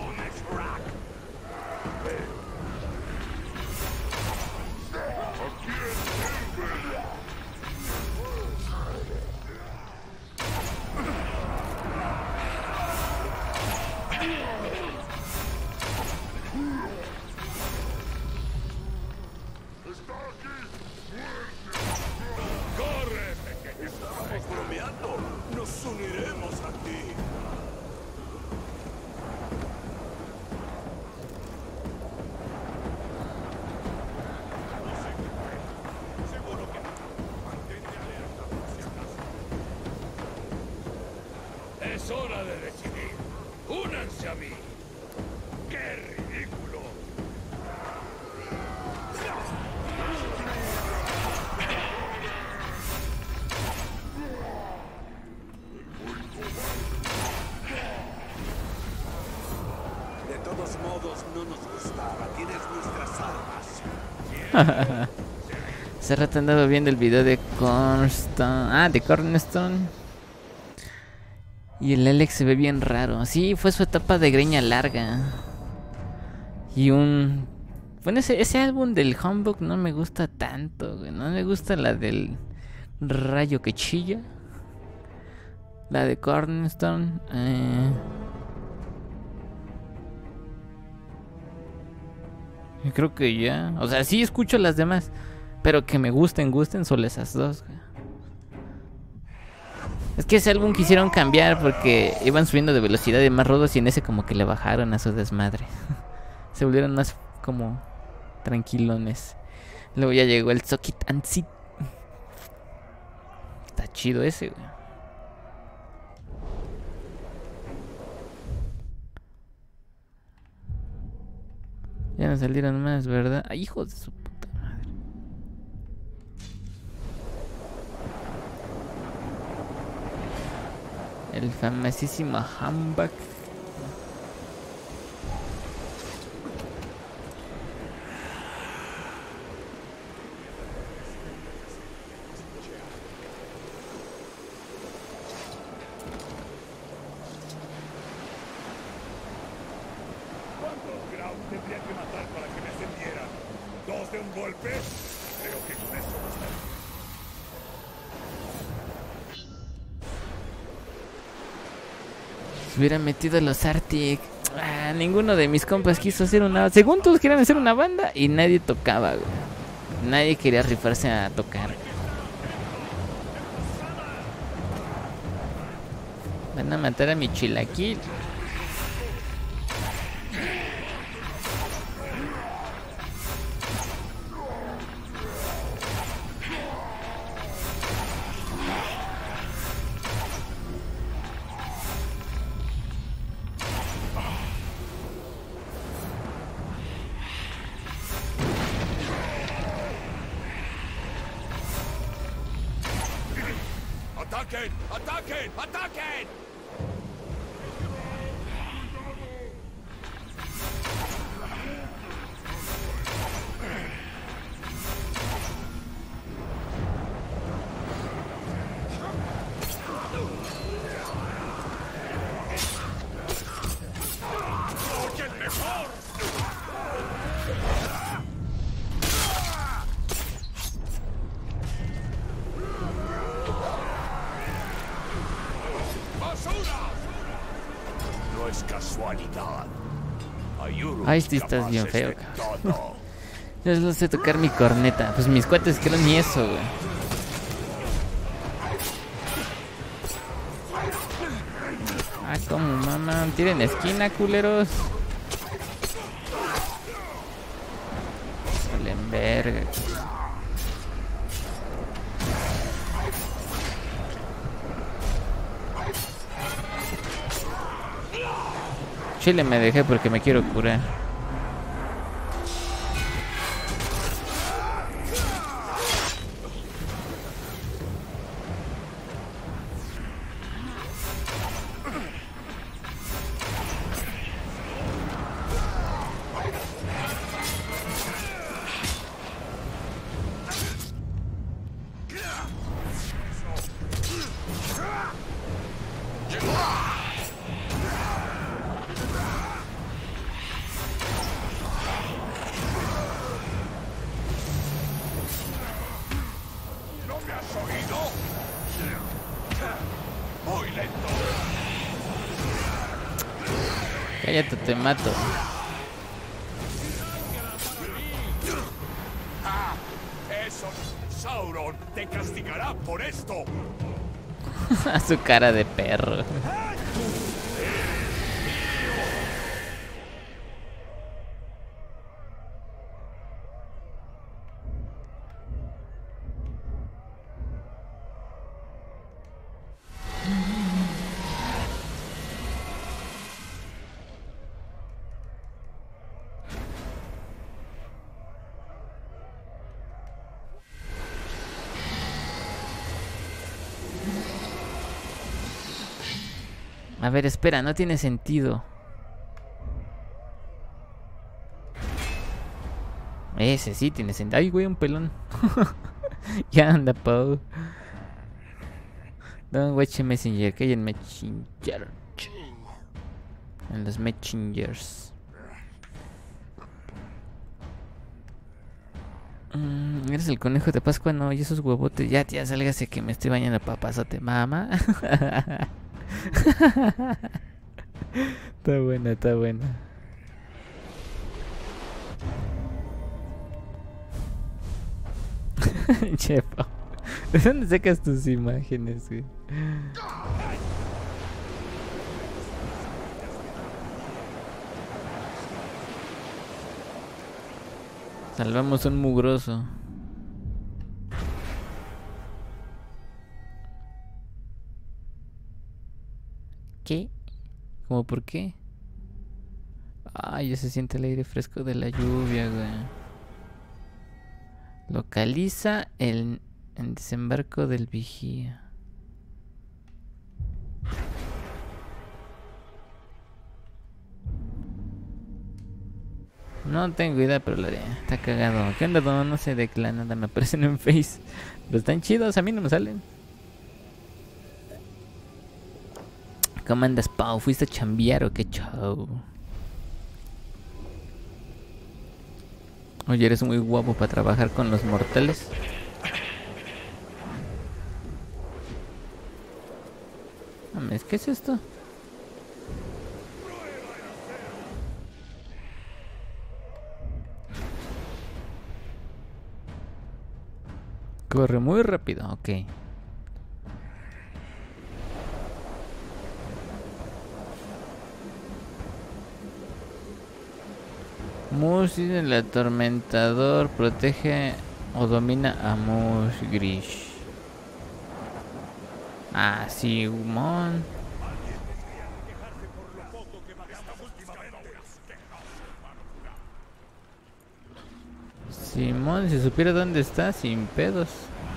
Es hora de decidir. ¡Únanse a mí! ¡Qué ridículo! De todos modos, no nos gustaba. Tienes nuestras armas. Hace rato andaba viendo el video de Cornerstone. Ah, de Cornerstone. Y el Alex se ve bien raro. Sí, fue su etapa de greña larga. Y un... Bueno, ese, ese álbum del Humbug no me gusta tanto, güey. No me gusta la del rayo que chilla. La de Cornerstone. Eh... Yo creo que ya... O sea, sí escucho las demás. Pero que me gusten, gusten, solo esas dos, güey. Es que ese álbum quisieron cambiar porque iban subiendo de velocidad y más rudos y en ese como que le bajaron a su desmadre. Se volvieron más como tranquilones. Luego ya llegó el Suck It and Sit. Está chido ese, güey. Ya no salieron más, ¿verdad? Ay, hijos de su puta madre. El famosísimo Humbug. ¿Cuántos Graus tendría que matar para que me ascendieran? ¿Dos de un golpe? Creo que con eso basta. Se hubieran metido los Arctic. Ah, ninguno de mis compas quiso hacer una... Según todos querían hacer una banda y nadie tocaba, güey. Nadie quería rifarse a tocar. Van a matar a mi chilaquil. ¡Ataquen! ¡Ataquen! ¡Ataquen! ¡Soy el mejor! No es casualidad. Ayuru Ay, sí es estás bien capaz feo, de cabrón. todo. Yo solo sé tocar mi corneta. Pues mis cuates creo ni eso, güey. Ah, como mamá. Tiren esquina, culeros. Salen verga. Chile me dejé porque me quiero curar. ¿No me has oído? Muy lento. Cállate, te mato. ¡Ah! Eso, Sauron te castigará por esto. Su cara de perro. A ver, espera, no tiene sentido. Ese sí tiene sentido. Ay, güey, un pelón. Ya anda, Pau. Don't watch Messenger, que hay en Messenger. En los Messengers. Mm, ¿Eres el conejo de Pascua? No, y esos huevotes. Ya, tía, sálgase que me estoy bañando, papazote, mamá. Está buena, está buena. Chepa, ¿de dónde sacas tus imágenes, güey? Salvamos un mugroso. ¿Qué? ¿Cómo por qué? Ay, ya se siente el aire fresco de la lluvia, güey. Localiza el, el desembarco del vigía. No tengo idea, pero lo haré. Está cagado. ¿Qué onda, don? No sé de clan, nada me aparecen en Face. Pero están chidos, a mí no me salen. ¿Cómo andas, Pau? ¿Fuiste a chambear o qué chau? Oye, eres muy guapo para trabajar con los mortales. Mames, ¿qué es esto? Corre muy rápido, ok. Mush, el atormentador, protege o domina a Mush Grish. Ah, Simón. Simón, si supiera dónde está, sin pedos.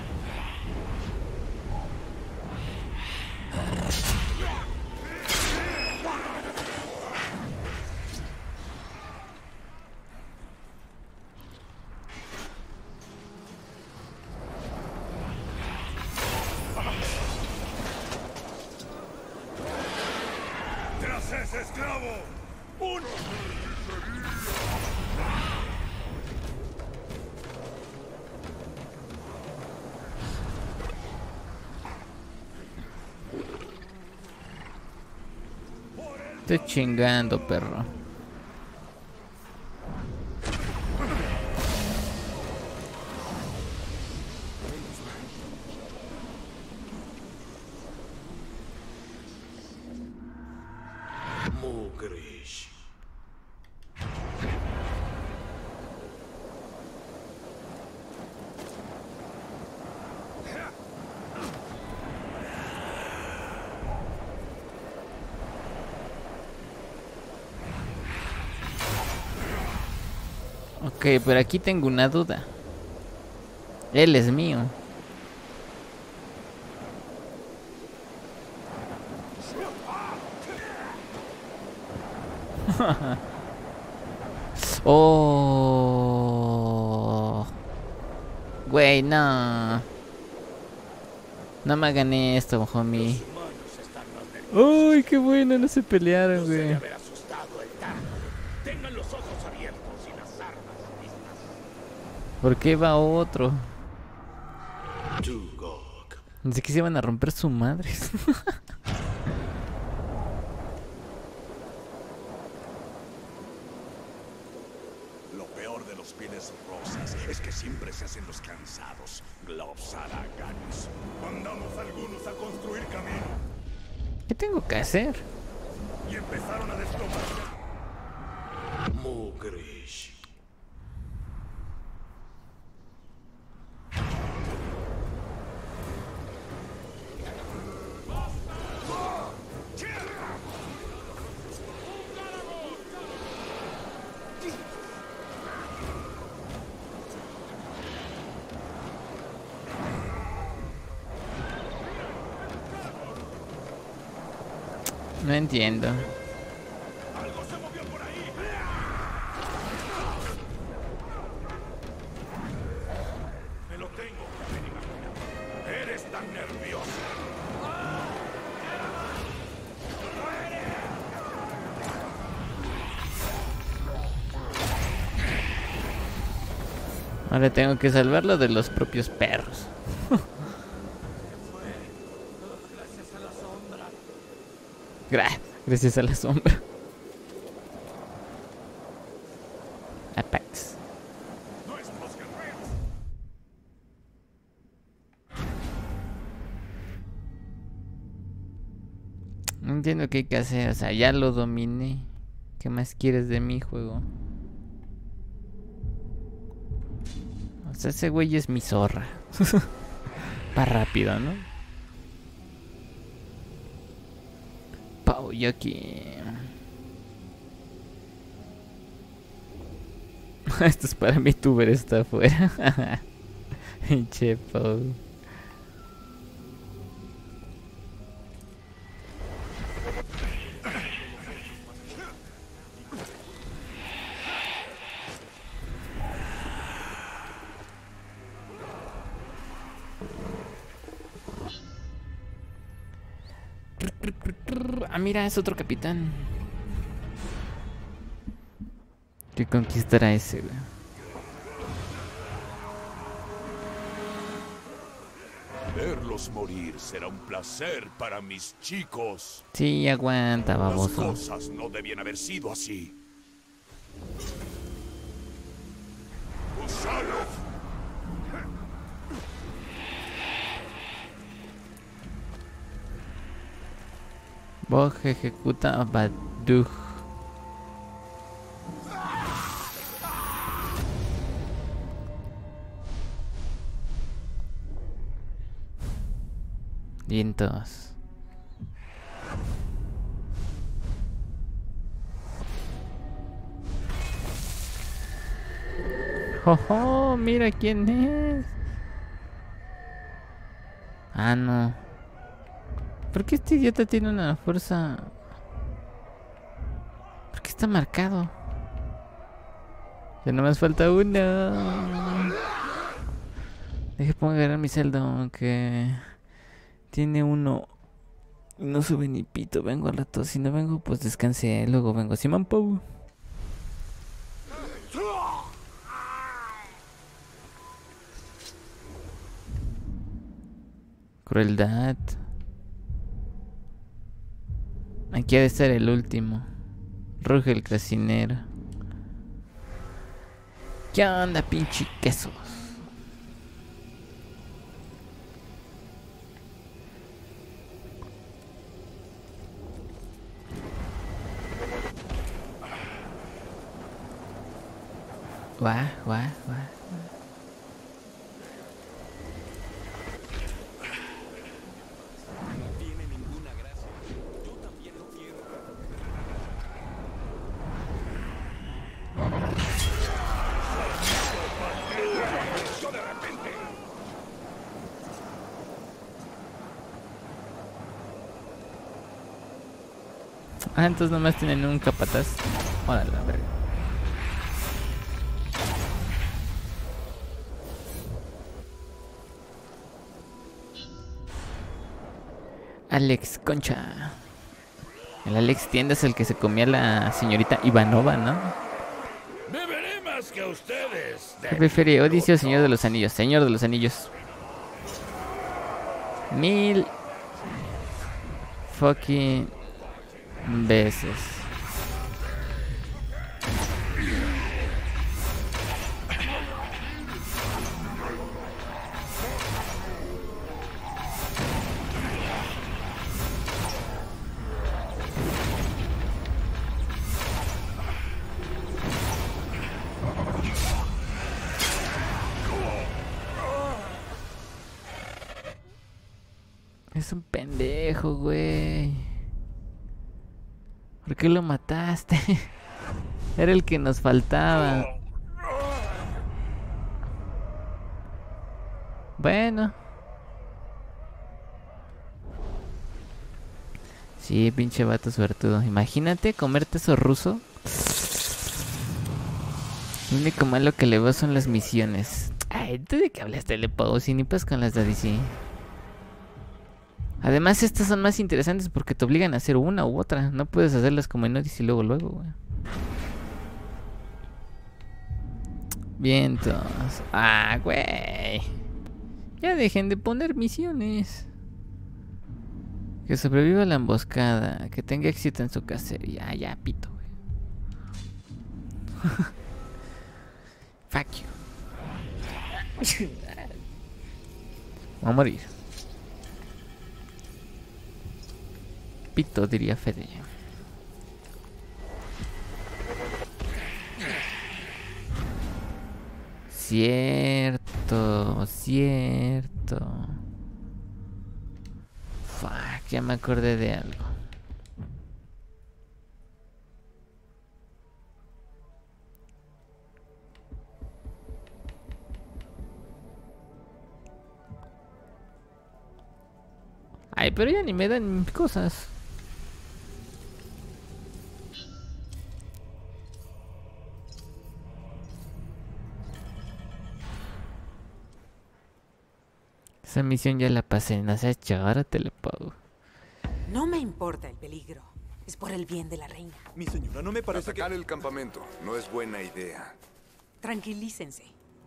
¡Ese esclavo! ¡Un! Estoy chingando, perro. Mugrish. Ok, pero aquí tengo una duda. Él es mío. Oh, güey, no. No me hagan esto, homie. Uy, qué bueno, no se pelearon, güey. Tengan los ojos abiertos y las armas listas. ¿Por qué va otro? Tugok. Pensé que se iban a romper su madre. Lo peor de los pieles rosas es que siempre se hacen los cansados. Gloves haraganes. Mandamos a algunos a construir camino ¿Qué tengo que hacer? y empezaron a desplomar. Mugrish. No entiendo. Algo se movió por ahí. Me lo tengo que haber imaginado. Eres tan nervioso. Ahora tengo que salvarlo de los propios perros. Gracias a la sombra. Gra- Gracias a la sombra. Apex. Nuestros guerreros. No entiendo qué hay que hacer. O sea, ya lo dominé. ¿Qué más quieres de mi juego? O sea, ese güey es mi zorra. Va rápido, ¿no? Pau, yo aquí. Esto es para mi tuber, está afuera. Pinche Pau. Ah, mira, es otro capitán. ¿Qué conquistará ese, güey? Verlos morir será un placer para mis chicos. Sí, aguanta, Las baboso. cosas no debían haber sido así. ¡Usalos! Boj ejecuta a Badug. Vientos. ¡Jojo! Mira quién es. Ah, no. ¿Por qué este idiota tiene una fuerza? ¿Por qué está marcado? Ya no más falta uno. Deje pongo a agarrar mi celdo que tiene uno y no sube ni pito. Vengo al rato. Si no vengo, pues descansé. Luego vengo. Simón Pau. Crueldad. Aquí ha de estar el último. Ruge el cracinero. ¿Qué onda, pinche quesos? Guau, guau, guau. Ah, entonces nomás tienen un capataz. Órale, la verga. Alex Concha. El Alex Tienda es el que se comía a la señorita Ivanova, ¿no? Beberé más que ustedes. ¿Qué prefiere, Odiseo o Señor de los Anillos? Señor de los Anillos. Mil fucking veces. Es un pendejo, güey. ¿Por qué lo mataste? Era el que nos faltaba. Bueno. Sí, pinche vato suertudo. Imagínate comerte eso ruso. Lo único malo que le veo son las misiones. Ay, ¿tú de qué hablas, Telepo? Si ni pas con las de D C. Además, estas son más interesantes porque te obligan a hacer una u otra. No puedes hacerlas como en Odyssey luego, luego, güey. Vientos. Ah, güey. Ya dejen de poner misiones. Que sobreviva la emboscada. Que tenga éxito en su cacería. Ya, pito, güey. Fuck you. Va a morir. Pito, diría Fede. Cierto, cierto. Fuck, ya me acordé de algo. Ay, pero ya ni me dan cosas. Esa misión ya la pasé, no seas chara, te le pago. No me importa el peligro. Es por el bien de la reina. Mi señora, no me parece Atacar que... el campamento no es buena idea. Tranquilícense.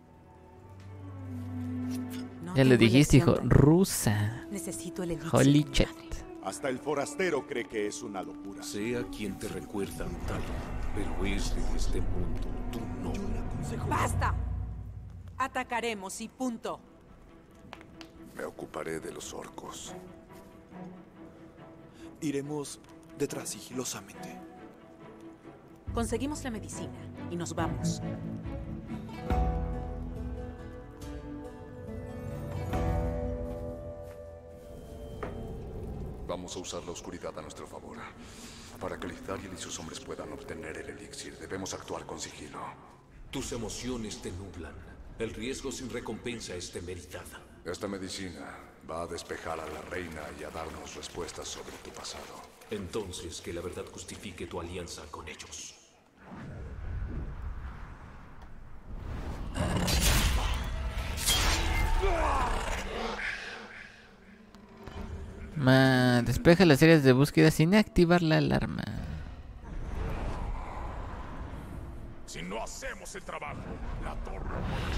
No Ya lo tengo dijiste, hijo. elección. Rusa. Necesito el elixir Holy de mi shit. madre. Hasta el forastero cree que es una locura. Sea quien te recuerda, tal, pero es de este mundo, tú no. ¡Basta! Atacaremos y punto. Me ocuparé de los orcos. Iremos detrás sigilosamente. Conseguimos la medicina y nos vamos. Vamos a usar la oscuridad a nuestro favor. Para que Lithariel y sus hombres puedan obtener el elixir, debemos actuar con sigilo. Tus emociones te nublan. El riesgo sin recompensa es temeridad. Esta medicina va a despejar a la reina y a darnos respuestas sobre tu pasado. Entonces, que la verdad justifique tu alianza con ellos. Ma, despeja las áreas de búsqueda sin activar la alarma. Si no hacemos el trabajo, la torre...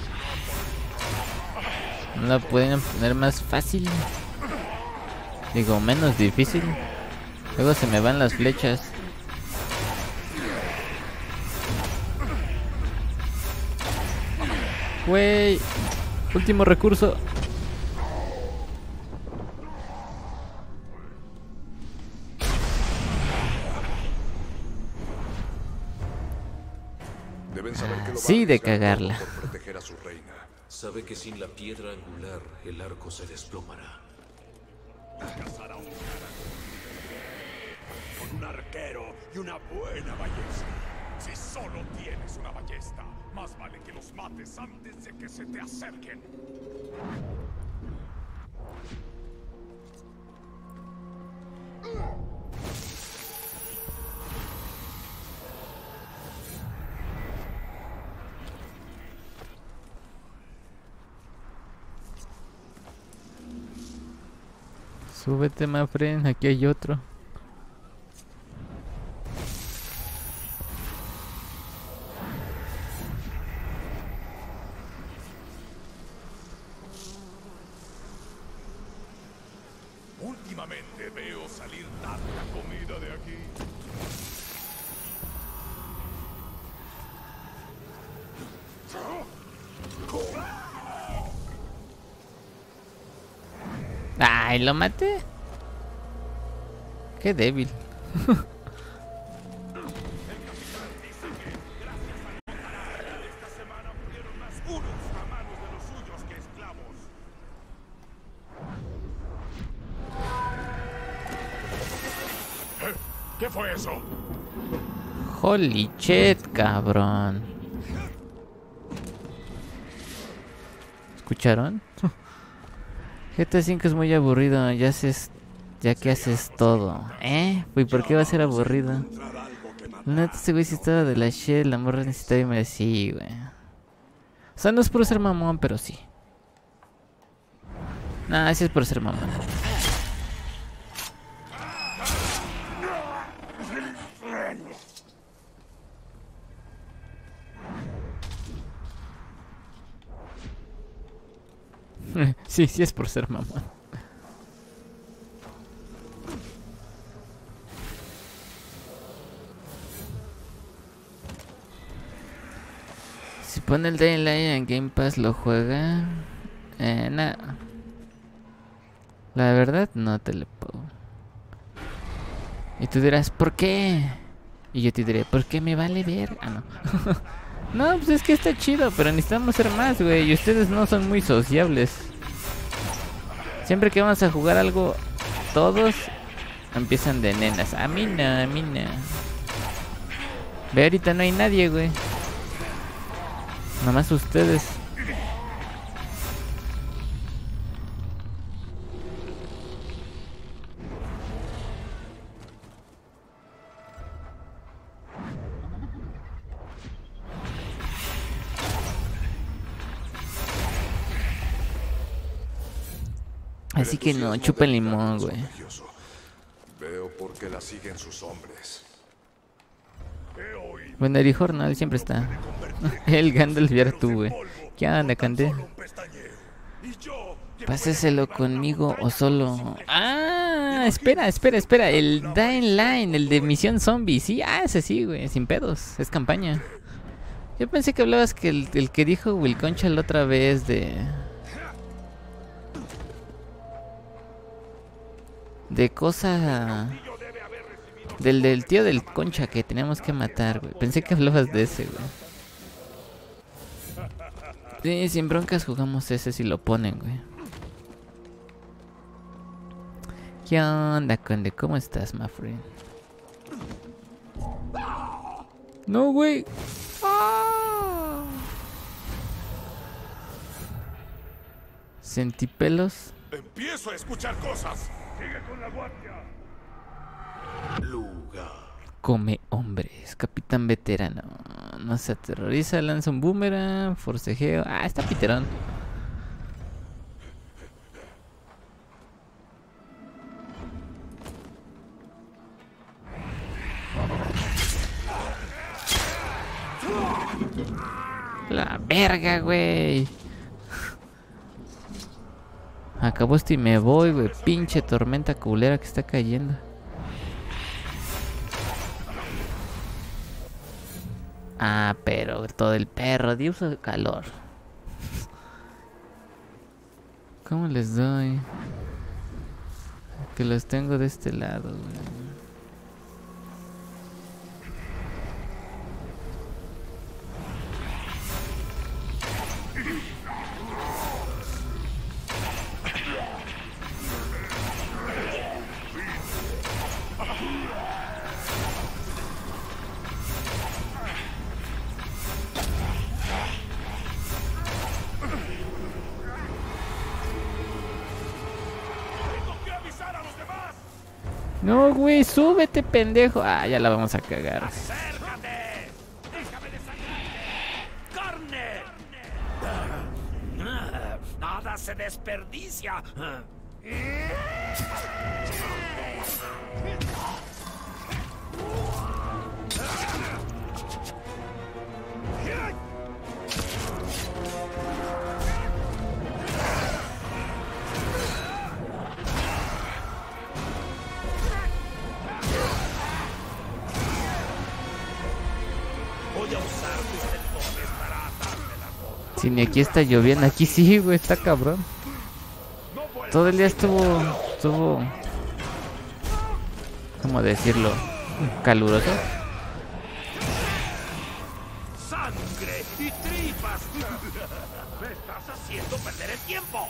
¿No la pueden poner más fácil? Digo, menos difícil. Luego se me van las flechas. Güey. Último recurso. Deben saber que lo Sí, van a de arriesgar cagarla. todo por proteger a su reina. Sabe que sin la piedra angular, el arco se desplomará. Cazar a un cara con un arquero y una buena ballesta. Si solo tienes una ballesta, más vale que los mates antes de que se te acerquen. Súbete, Mafren, aquí hay otro. Últimamente veo salir tanta comida de aquí. Ay, lo maté. Qué débil. Esta semana murieron más unos a manos de los suyos que esclavos. ¿Eh? ¿Qué fue eso? Holy shit, cabrón. ¿Escucharon? G T A cinco es muy aburrido, ya se es Ya que haces todo. ¿Eh? Pues ¿por qué va a ser aburrido? No, este güey si estaba de la shit, la morra necesitaba y me decía, sí, güey. O sea, no es por ser mamón, pero sí. Nah, sí es por ser mamón. Sí, sí es por ser mamón. Si pone el Dying Light en Game Pass, ¿lo juega? Eh, nada. La verdad, no te lo puedo. Y tú dirás, ¿por qué? Y yo te diré, ¿por qué me vale ver? Ah, no. No, pues es que está chido, pero necesitamos ser más, güey. Y ustedes no son muy sociables. Siempre que vamos a jugar algo, todos empiezan de nenas. A mí no, a mí no. Ve, ahorita no hay nadie, güey. Nomás ustedes. Así que no, chupa el limón, güey. Veo por qué la siguen sus hombres. Bueno, el Hornal siempre está. El Gandalf viera tú, güey. ¿Qué onda, Cande? Páseselo conmigo o solo. Ah, espera, espera, espera. El Dying Line, el de Misión Zombie. Sí, ah, ese sí, güey. Sin pedos. Es campaña. Yo pensé que hablabas que el, el que dijo Will Concha la otra vez de. De cosa. Del del tío del Concha que teníamos que matar, güey. Pensé que hablabas de ese, güey. Sí, sin broncas jugamos ese si lo ponen, güey. ¿Qué onda, Conde? ¿Cómo estás, my friend? No, güey. ¡Ah! Sentipelos. Empiezo a escuchar cosas. Sigue con la guardia. Lugar. Come hombres. Capitán veterano. No se aterroriza. Lanza un boomerang. Forcejeo. Ah, está piterón. La verga, güey. Acabó esto y me voy, güey. Pinche tormenta culera que está cayendo. Ah, pero todo el perro. Dios de calor. ¿Cómo les doy? Que los tengo de este lado, güey. No, güey, súbete, pendejo. Ah, ya la vamos a cagar. ¡Acércate! ¡Déjame desangrarte! ¡Carne! ¡Nada se desperdicia! Voy a usar mis tendones para atarme la boca. Si ni aquí está lloviendo, aquí sí, güey, está cabrón. Todo el día estuvo, estuvo, ¿cómo decirlo? Caluroso. ¡Sangre y tripas! ¡Me estás haciendo perder el tiempo!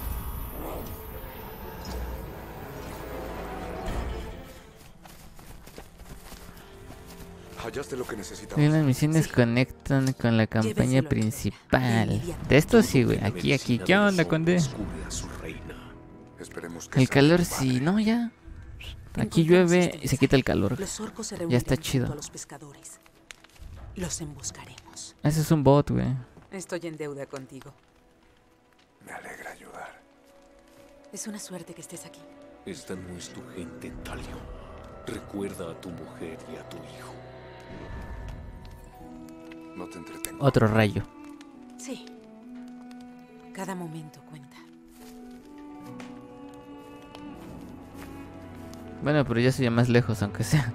Hallaste lo que necesitamos. Y las misiones conectan con la campaña principal. De esto sí, güey. Aquí, aquí. ¿Qué onda, Conde? Descubre a su reina. Esperemos que El sea calor su sí, padre. no, ya. Aquí Encontramos llueve este y se quita el mensaje. calor. Los orcos se Ya reunirán está junto chido. a los pescadores. Los emboscaremos. Ese es un bot, güey. Estoy en deuda contigo. Me alegra ayudar. Es una suerte que estés aquí. Esta no es tu gente, Talion. Recuerda a tu mujer y a tu hijo. No te entretengo. Otro rayo. Sí. Cada momento cuenta. Bueno, pero ya sería más lejos, aunque sea.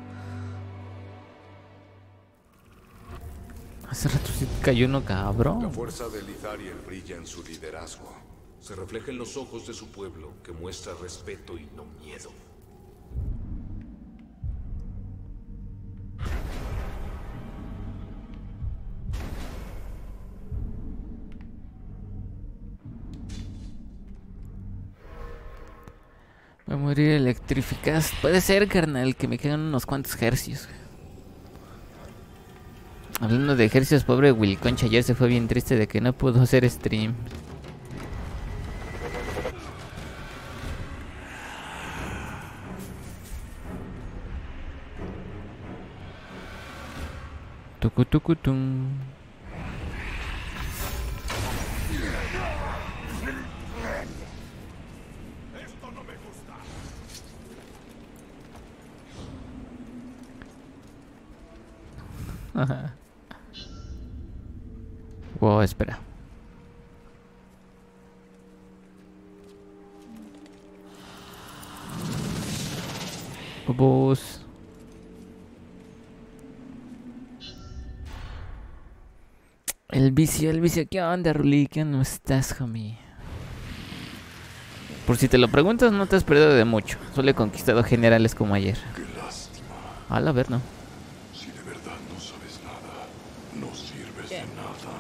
Hace rato sí cayó uno, La cabrón. fuerza de Lithariel brilla en su liderazgo. Se refleja en los ojos de su pueblo, que muestra respeto y no miedo. Voy a morir electrificadas. Puede ser, carnal, que me quedan unos cuantos hercios. Hablando de ejercicios, pobre Will Concha ayer se fue bien triste de que no pudo hacer stream. Tucu tucu tum. Esto no me gusta. Ajá. Wow, espera. Bobos. El vicio, el vicio. ¿Qué onda, Ruli? ¿Qué no estás, homie? Por si te lo preguntas, no te has perdido de mucho. Solo he conquistado generales como ayer. Qué lástima. A la ver, no. Si de verdad no sabes nada, no sirves de nada.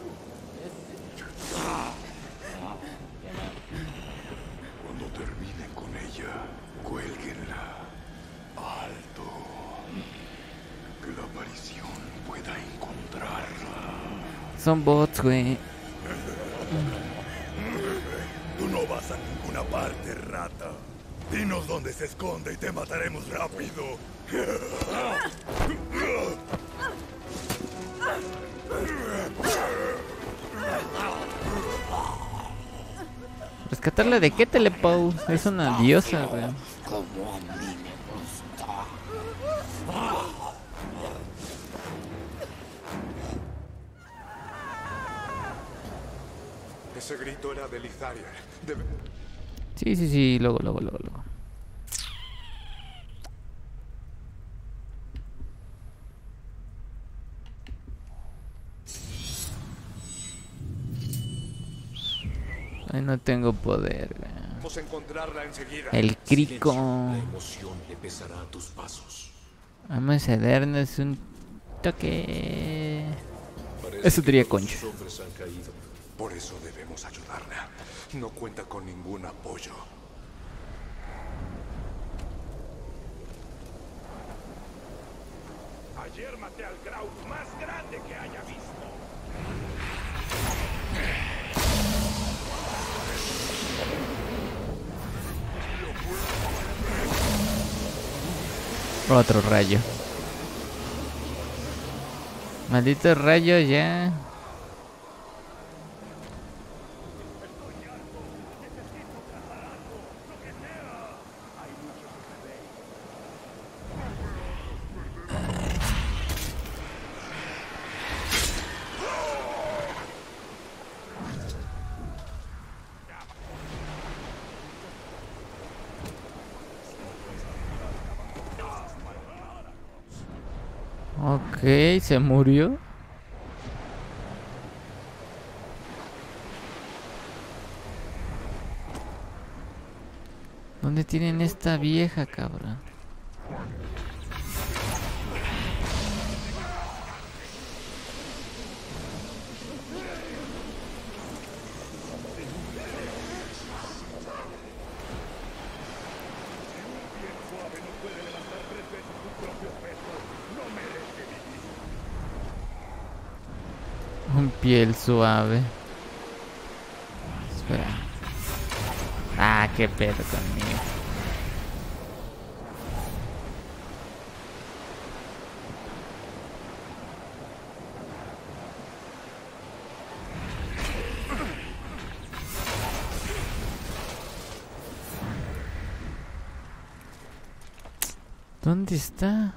Cuando terminen con ella, cuélguenla. Alto. Que la aparición pueda encontrarla. Son bots, güey. Tú no vas a ninguna parte, rata. Dinos dónde se esconde y te mataremos rápido. ¿Rescatarla de qué, Telepau? Es una diosa, güey. Ese grito era de Lithariel. Debe... Sí, sí, sí. Luego, luego, luego, luego. Ay, no tengo poder, güey. Vamos a encontrarla enseguida. El crico. Silencio, la emoción le pesará a tus pasos. Vamos a darnos un toque. Parece Eso que diría todos Concha. sus hombres han caído. Por eso debemos ayudarla. No cuenta con ningún apoyo. Ayer maté al Graut más grande que haya visto. Otro rayo. Maldito rayo ya. Ok, se murió. ¿Dónde tienen esta vieja, cabrón? Un piel suave. Espera. Ah, qué pedo conmigo. ¿Dónde está?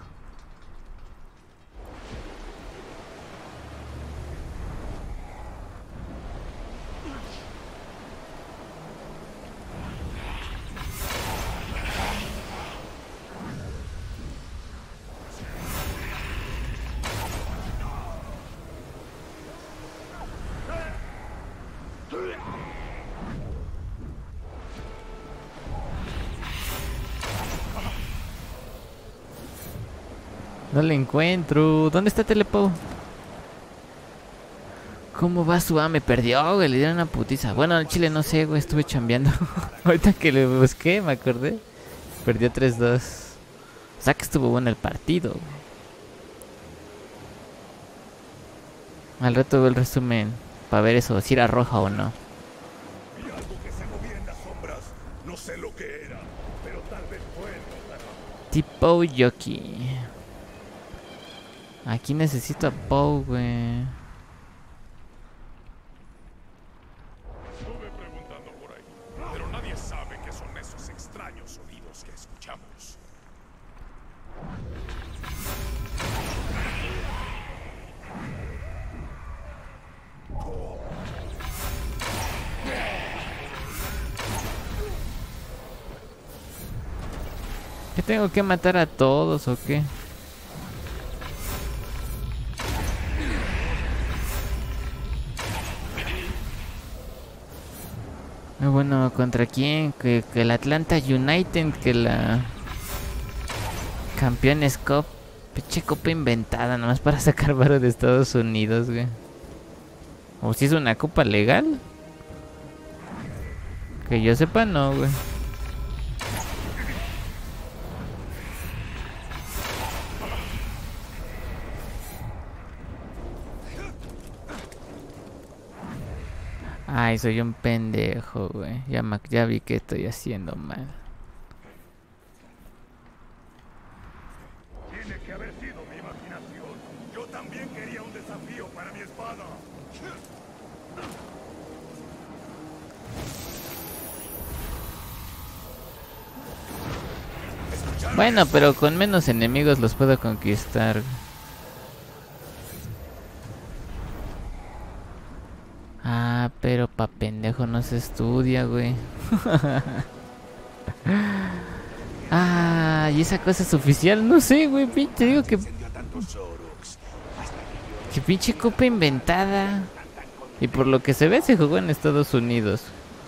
No le encuentro. ¿Dónde está Telepo? ¿Cómo va su A? Me perdió, güey. Le dieron una putiza. Bueno, al chile no sé, güey. Estuve chambeando. Ahorita que le busqué, me acordé. Perdió tres dos. O sea que estuvo bueno el partido, güey. Al rato veo el resumen para ver eso, si era roja o no. Vi algo que se movía en las sombras. No sé lo que era, pero tal vez fue el tipo Yoki. Aquí necesito a Poe, güey. Estuve preguntando por ahí, pero nadie sabe qué son esos extraños sonidos que escuchamos. ¿Qué tengo que matar a todos o qué? Bueno, ¿contra quién? Que, que el Atlanta United, que la Campeones Cup. Pinche copa inventada, nomás para sacar varo de Estados Unidos, güey. ¿O si es una copa legal? Que yo sepa, no, güey. Ay, soy un pendejo, güey. Ya, ya vi que estoy haciendo mal. Tiene que haber sido mi imaginación. Yo también quería un desafío para mi espada. Bueno, pero con menos enemigos los puedo conquistar. Ah, pero pa' pendejo no se estudia, güey. Ah, ¿y esa cosa es oficial? No sé, güey, pinche, digo que... Que pinche copa inventada. Y por lo que se ve se jugó en Estados Unidos.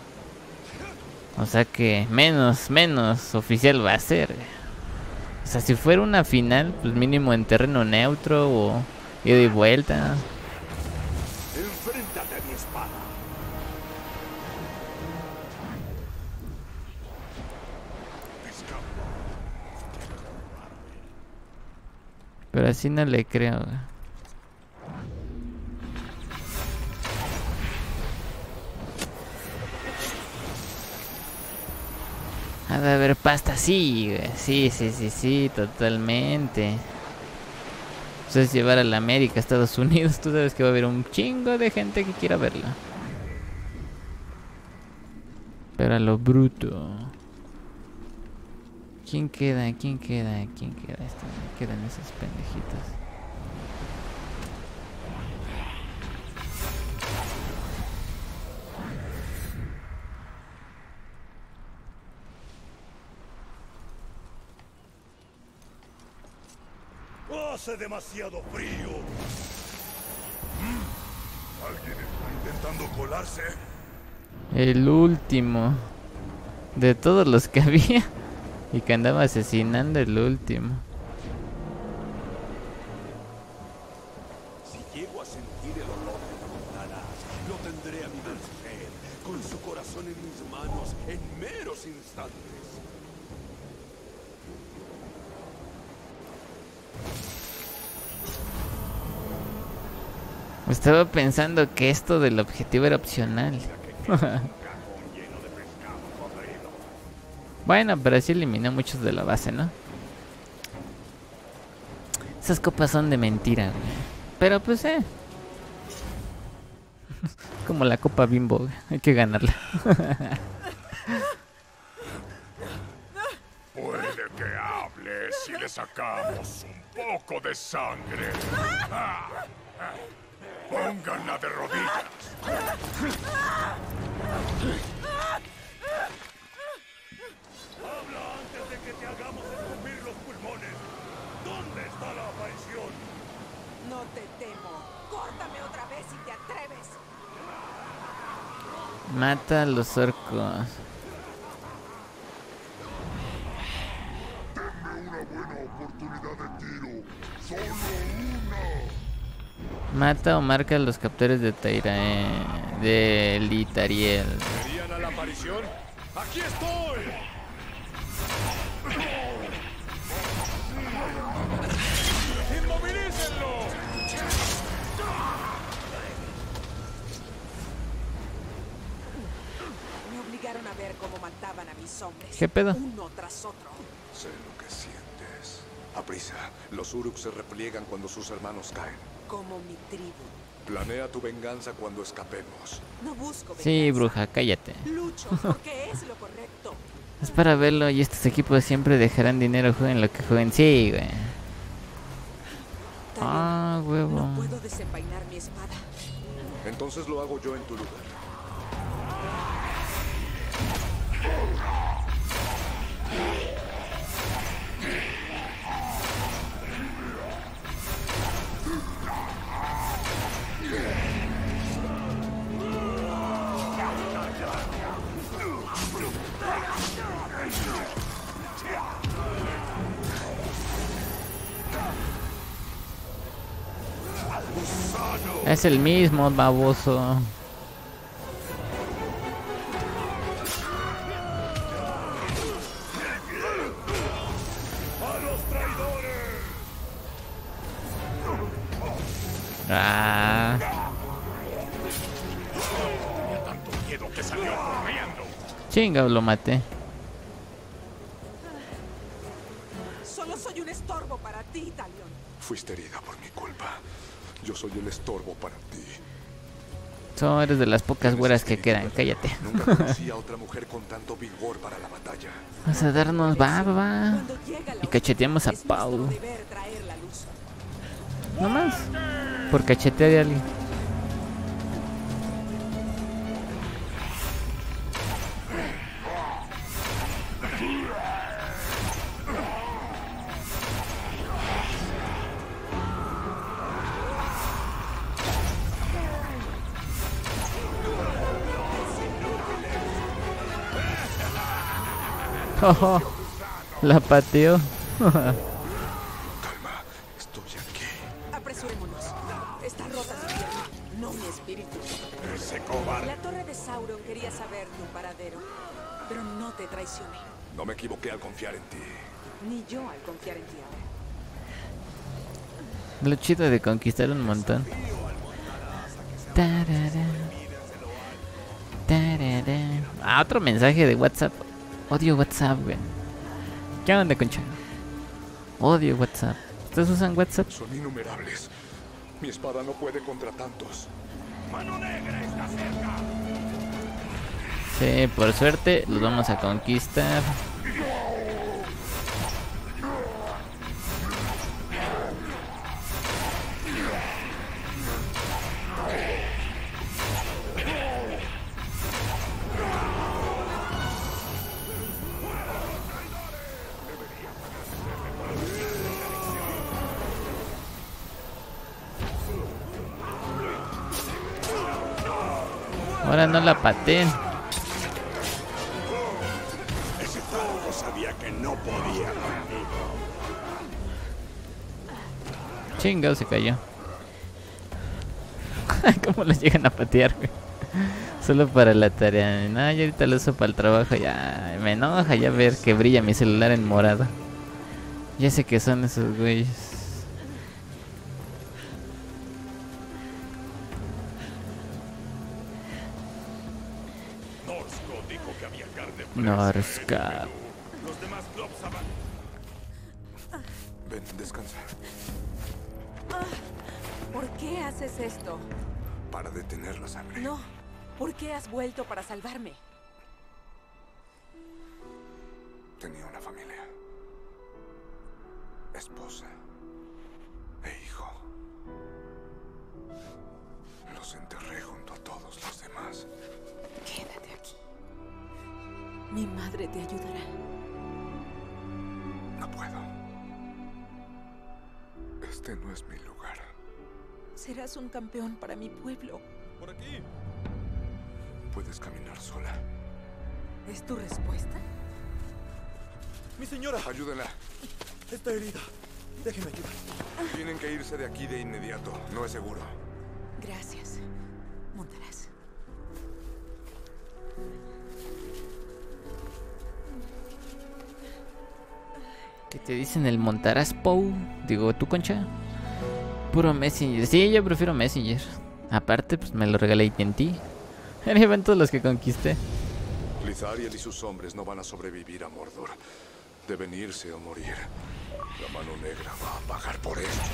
O sea que menos, menos oficial va a ser. O sea, si fuera una final, pues mínimo en terreno neutro o ida y vuelta. Enfréntate a mi espada. Pero así no le creo, güey. Ha de haber pasta, sí, güey. Sí, sí, sí, sí, totalmente. Pues es llevar a la América, a Estados Unidos. Tú sabes que va a haber un chingo de gente que quiera verla. Pero a lo bruto. ¿Quién queda? ¿Quién queda? ¿Quién queda? Esto, quedan esos pendejitos. Hace demasiado frío. ¿Alguien está intentando colarse? El último. De todos los que había. Y que andaba asesinando el último. Si llego a sentir el olor de Mortalas, lo tendré a mi merced, con su corazón en mis manos en meros instantes. Estaba pensando que esto del objetivo era opcional. Bueno, pero sí eliminé muchos de la base, ¿no? Esas copas son de mentira, güey. Pero pues, eh. Como la copa Bimbo, güey. Hay que ganarla. Puede que hable si le sacamos un poco de sangre. Ah, ah. Pónganla de rodillas. Habla antes de que te hagamos escupir los pulmones. ¿Dónde está la aparición? No te temo. Córtame otra vez si te atreves. Mata a los orcos. Denme una buena oportunidad de tiro. ¡Solo una! Mata o marca a los captores de Tairae. De Litariel. ¿Querían a la aparición? ¡Aquí estoy! ¡Inmovilícenlo! Me obligaron a ver cómo mataban a mis hombres. ¿Qué pedo? Uno tras otro. Sé lo que sientes. Aprisa, los Uruk se repliegan cuando sus hermanos caen. Como mi tribu. Planea tu venganza cuando escapemos. No busco Sí, venganza. bruja, cállate. Lucho porque es lo correcto. Es para verlo y estos equipos siempre dejarán dinero, jueguen lo que jueguen. Sí, güey. Ah, huevo. No puedo desenvainar mi espada. Entonces lo hago yo en tu lugar. Es el mismo, baboso. Ah. Tenía tanto miedo que salió corriendo. Chinga, lo maté. Solo soy un estorbo para ti, Talion. Fuiste herida por mi culpa. Yo soy el estorbo para ti. So, eres de las pocas güeras que quedan, cállate. Nunca conocí a otra mujer con tanto vigor para la batalla. Vamos a darnos baba. Cuando llega la Y cacheteamos a oscuridad, es Pau. nuestro deber traer la luz. No más. Por cachetear a alguien. Oh, la pateó. Calma, estoy aquí. Apresurémonos. Está rota su pierna, no mi espíritu. Ese cobarde. La torre de Sauron quería saber tu paradero, pero no te traicioné. No me equivoqué al confiar en ti. Ni yo al confiar en ti ahora. Lo chido de conquistar un montón. Tarara. Tarara. Ah, otro mensaje de WhatsApp. Odio WhatsApp, güey. ¿Qué onda, concha? Odio WhatsApp. ¿Ustedes usan WhatsApp? Son innumerables. Mi espada no puede contra tantos. ¡Mano negra está cerca! Sí, por suerte los vamos a conquistar. Ahora no la pateen. Ese tronco sabía que no podía conmigo. Chingado, se cayó. ¿Cómo los llegan a patear, güey? Solo para la tarea. No, yo ahorita lo uso para el trabajo. Ya me enoja ya ver que brilla mi celular en morado. Ya sé que son esos güeyes. Norsco dijo que había carne fresca. Norska. Descansa. ¿Por qué haces esto? Para detener la sangre. No. ¿Por qué has vuelto para salvarme? Tenía una familia. Esposa. E hijo. Los enterré junto a todos los demás. Quédate aquí. Mi madre te ayudará. No puedo. Este no es mi lugar. Serás un campeón para mi pueblo. Por aquí. Puedes caminar sola. ¿Es tu respuesta? Mi señora. Ayúdenla. Está herida. Déjeme ayudar. Tienen que irse de aquí de inmediato. No es seguro. Gracias. Montarás. ¿Qué te dicen el montarás, Pou? Digo, ¿tú, Concha? Puro Messenger. Sí, yo prefiero Messenger. Aparte, pues me lo regalé A T and T. Eran todos los que conquisté. Lithariel y sus hombres no van a sobrevivir a Mordor. Deben irse o morir. La mano negra va a pagar por esto.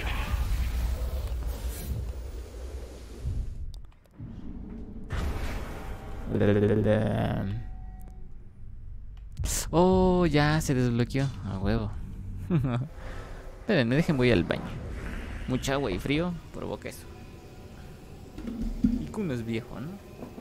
Oh, ya se desbloqueó. A huevo. Esperen, me dejen, voy al baño. Mucha agua y frío provoca eso. Y que uno es viejo, ¿no?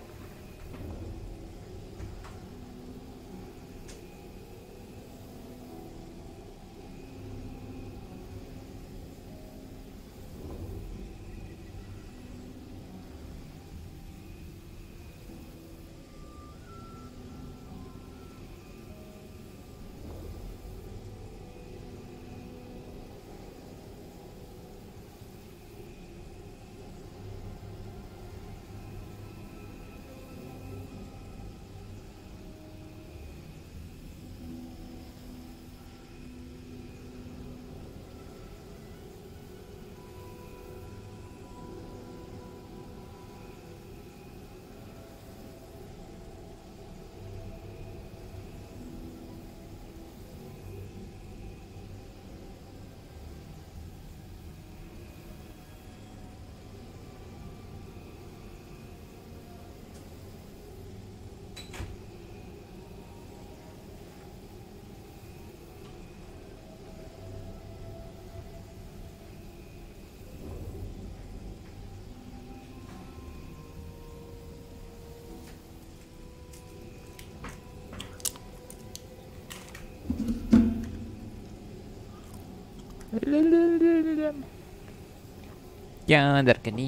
Ya, Darkani.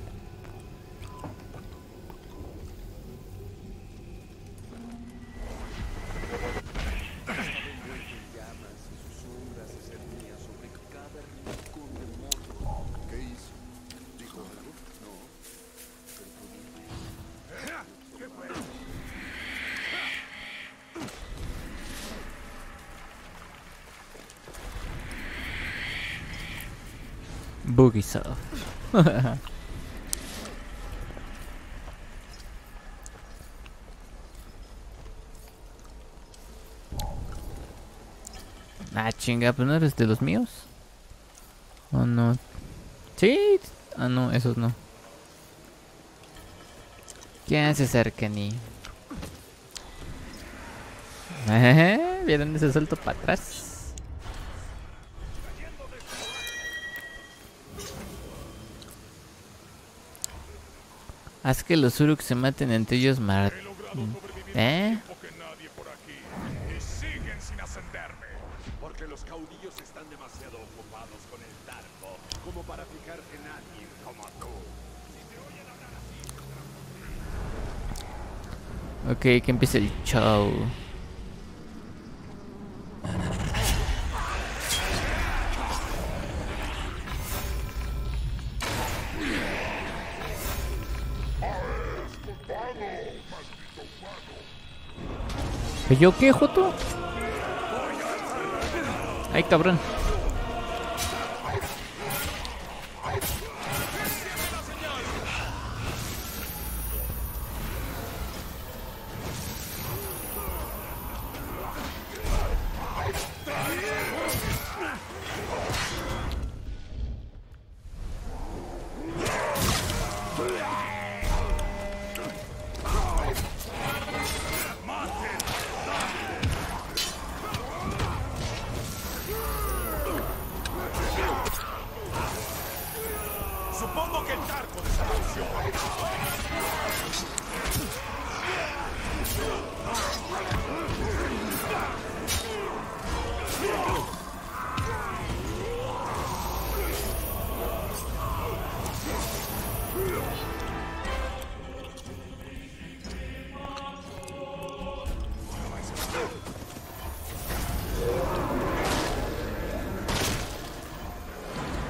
Bugisoft. Ah, chinga, pues no eres de los míos. ¿O no? Sí. Ah, no, esos no. ¿Qué haces, Arcani? ¿Vieron ese salto para atrás? Haz que los Uruk se maten entre ellos, Mar... ¿Eh? Y siguen sin ascenderme. Porque los caudillos están demasiado ocupados con el Darko como para fijarse en alguien como tú. Ok, que empiece el show. ¿Yo qué, Joto? Ay, cabrón.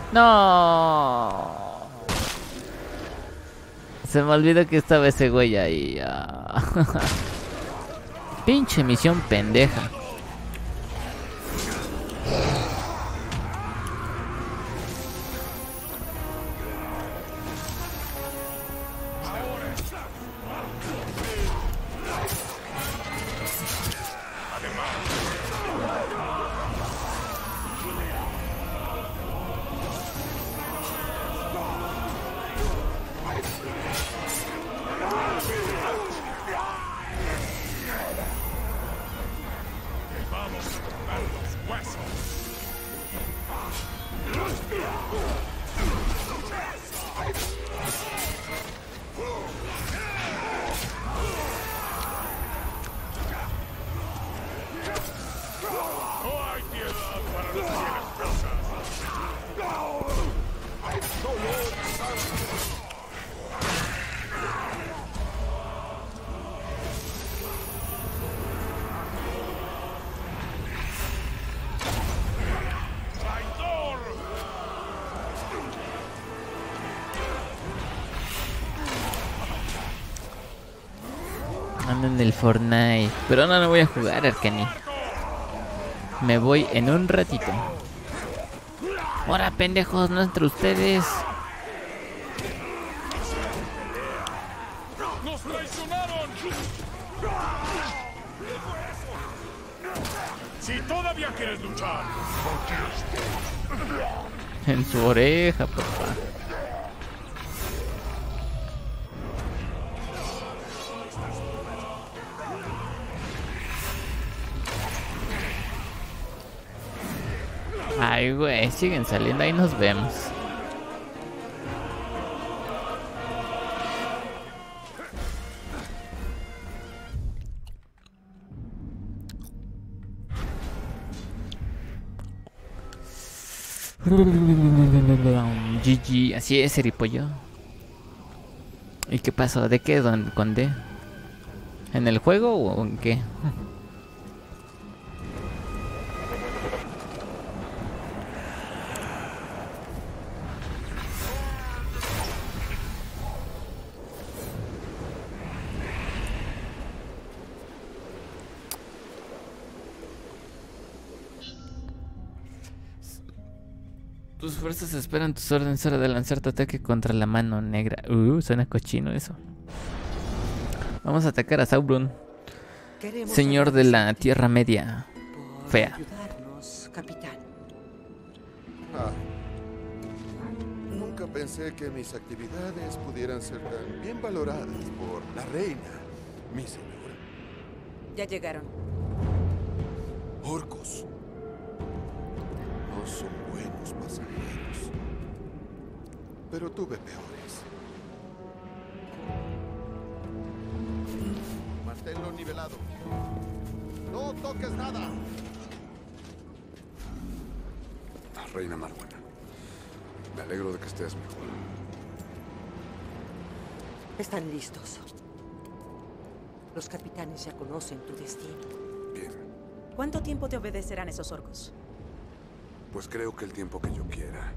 No. Se me olvidó que estaba ese güey ahí. Ah. Pinche misión pendeja. Ando en el Fortnite. Pero no, no voy a jugar, Arcani. Me voy en un ratito. Ahora, pendejos, no entre ustedes. ¡Nos traicionaron! Si todavía quieres luchar. En su oreja, papá. Ay, güey, siguen saliendo, ahí nos vemos. G G, así es, Eripollo. ¿Y qué pasó? ¿De qué? ¿Dónde? ¿Con D? ¿En el juego o en qué? Tus fuerzas esperan tus órdenes, hora de lanzar tu ataque contra la mano negra. Uh, suena cochino eso. Vamos a atacar a Sauron, señor de la Tierra Media. Fea. Ayudarnos, capitán. Ah. Nunca pensé que mis actividades pudieran ser tan bien valoradas por la reina, mi señora. Ya llegaron. Orcos. No son buenos pasajeros. Pero tuve peores. Manténlo nivelado. No toques nada. Ah, Reina Marwana. Me alegro de que estés mejor. Están listos. Los capitanes ya conocen tu destino. Bien. ¿Cuánto tiempo te obedecerán esos orcos? Pues creo que el tiempo que yo quiera.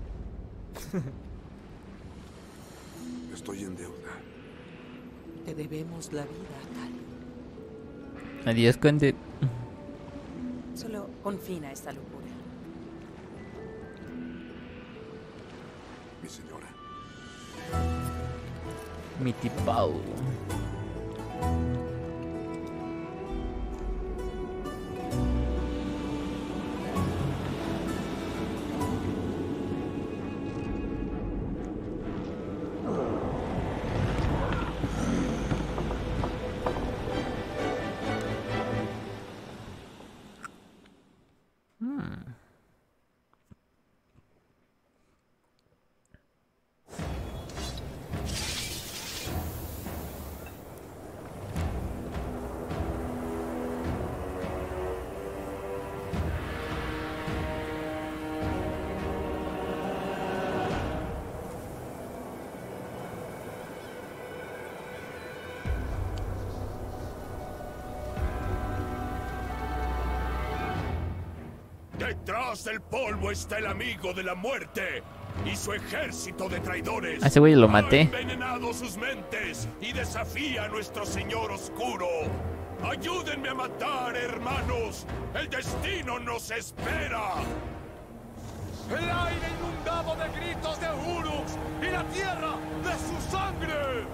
Estoy en deuda. Te debemos la vida, tal. Adiós, conde. Solo confina esta locura. Mi señora. Mi tipao. Detrás del polvo está el amigo de la muerte. y su ejército de traidores A ese güey lo ha maté. envenenado sus mentes y desafía a nuestro Señor Oscuro. Ayúdenme a matar, hermanos. El destino nos espera. El aire inundado de gritos de Urux y la tierra de su sangre.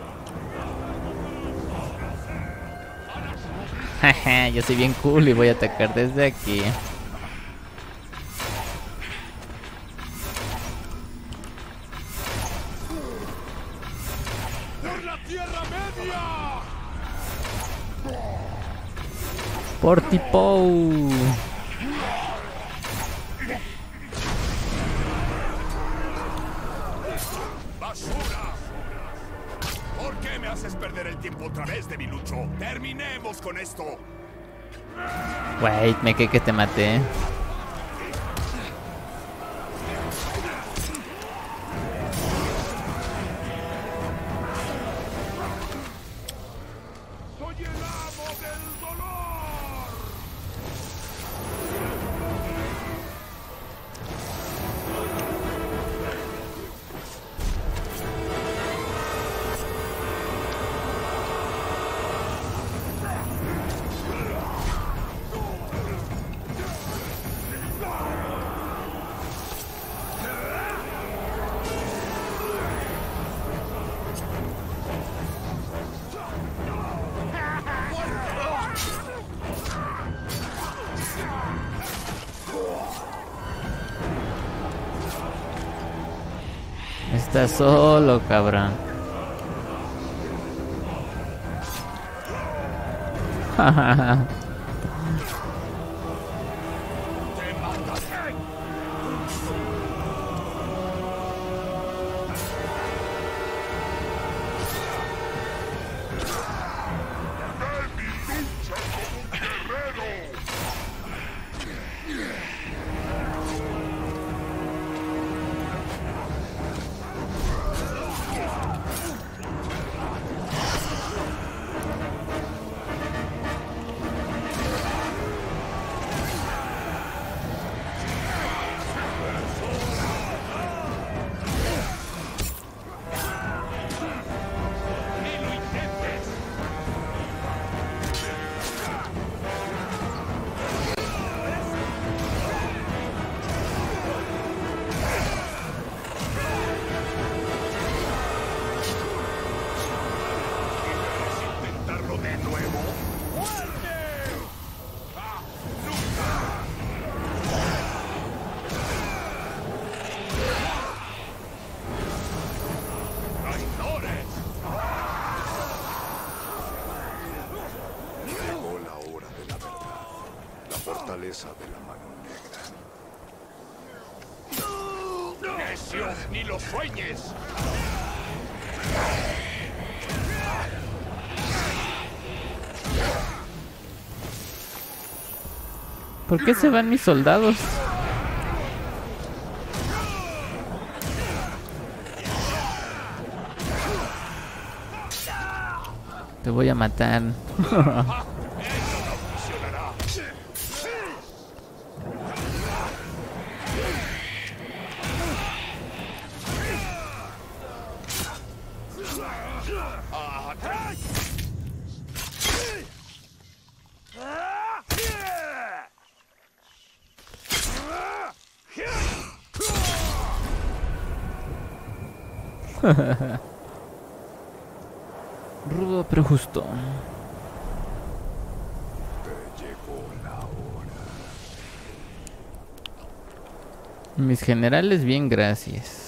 Jaja, yo soy bien cool y voy a atacar desde aquí. ¡Por la Tierra Media! Por tipo. ¡Basura! ¿Por qué me haces perder el tiempo otra vez, debilucho? ¡Terminemos con esto! Wait, me que que te maté. ¡Soy el amo del dolor! Estás solo, cabrón. ¿Intentarlo de nuevo? ¡Muerte! ¡Ah! ¡Nunca! ¡Traidores! Llegó la hora de la verdad. La fortaleza de la mano negra. ¡Necio! ¡Ni lo sueñes! ¿Por qué se van mis soldados? Te voy a matar. ¡Eso no funcionará! Rudo pero justo. Te llegó la hora. Mis generales, bien, gracias.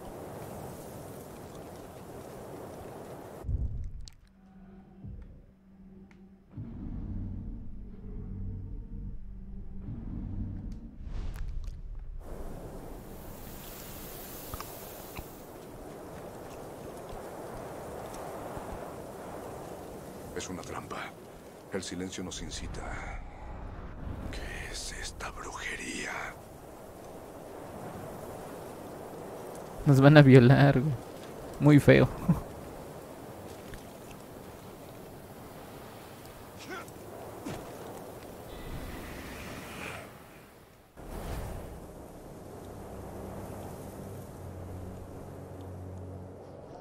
Es una trampa. El silencio nos incita. ¿Qué es esta brujería? Nos van a violar, güey. Muy feo.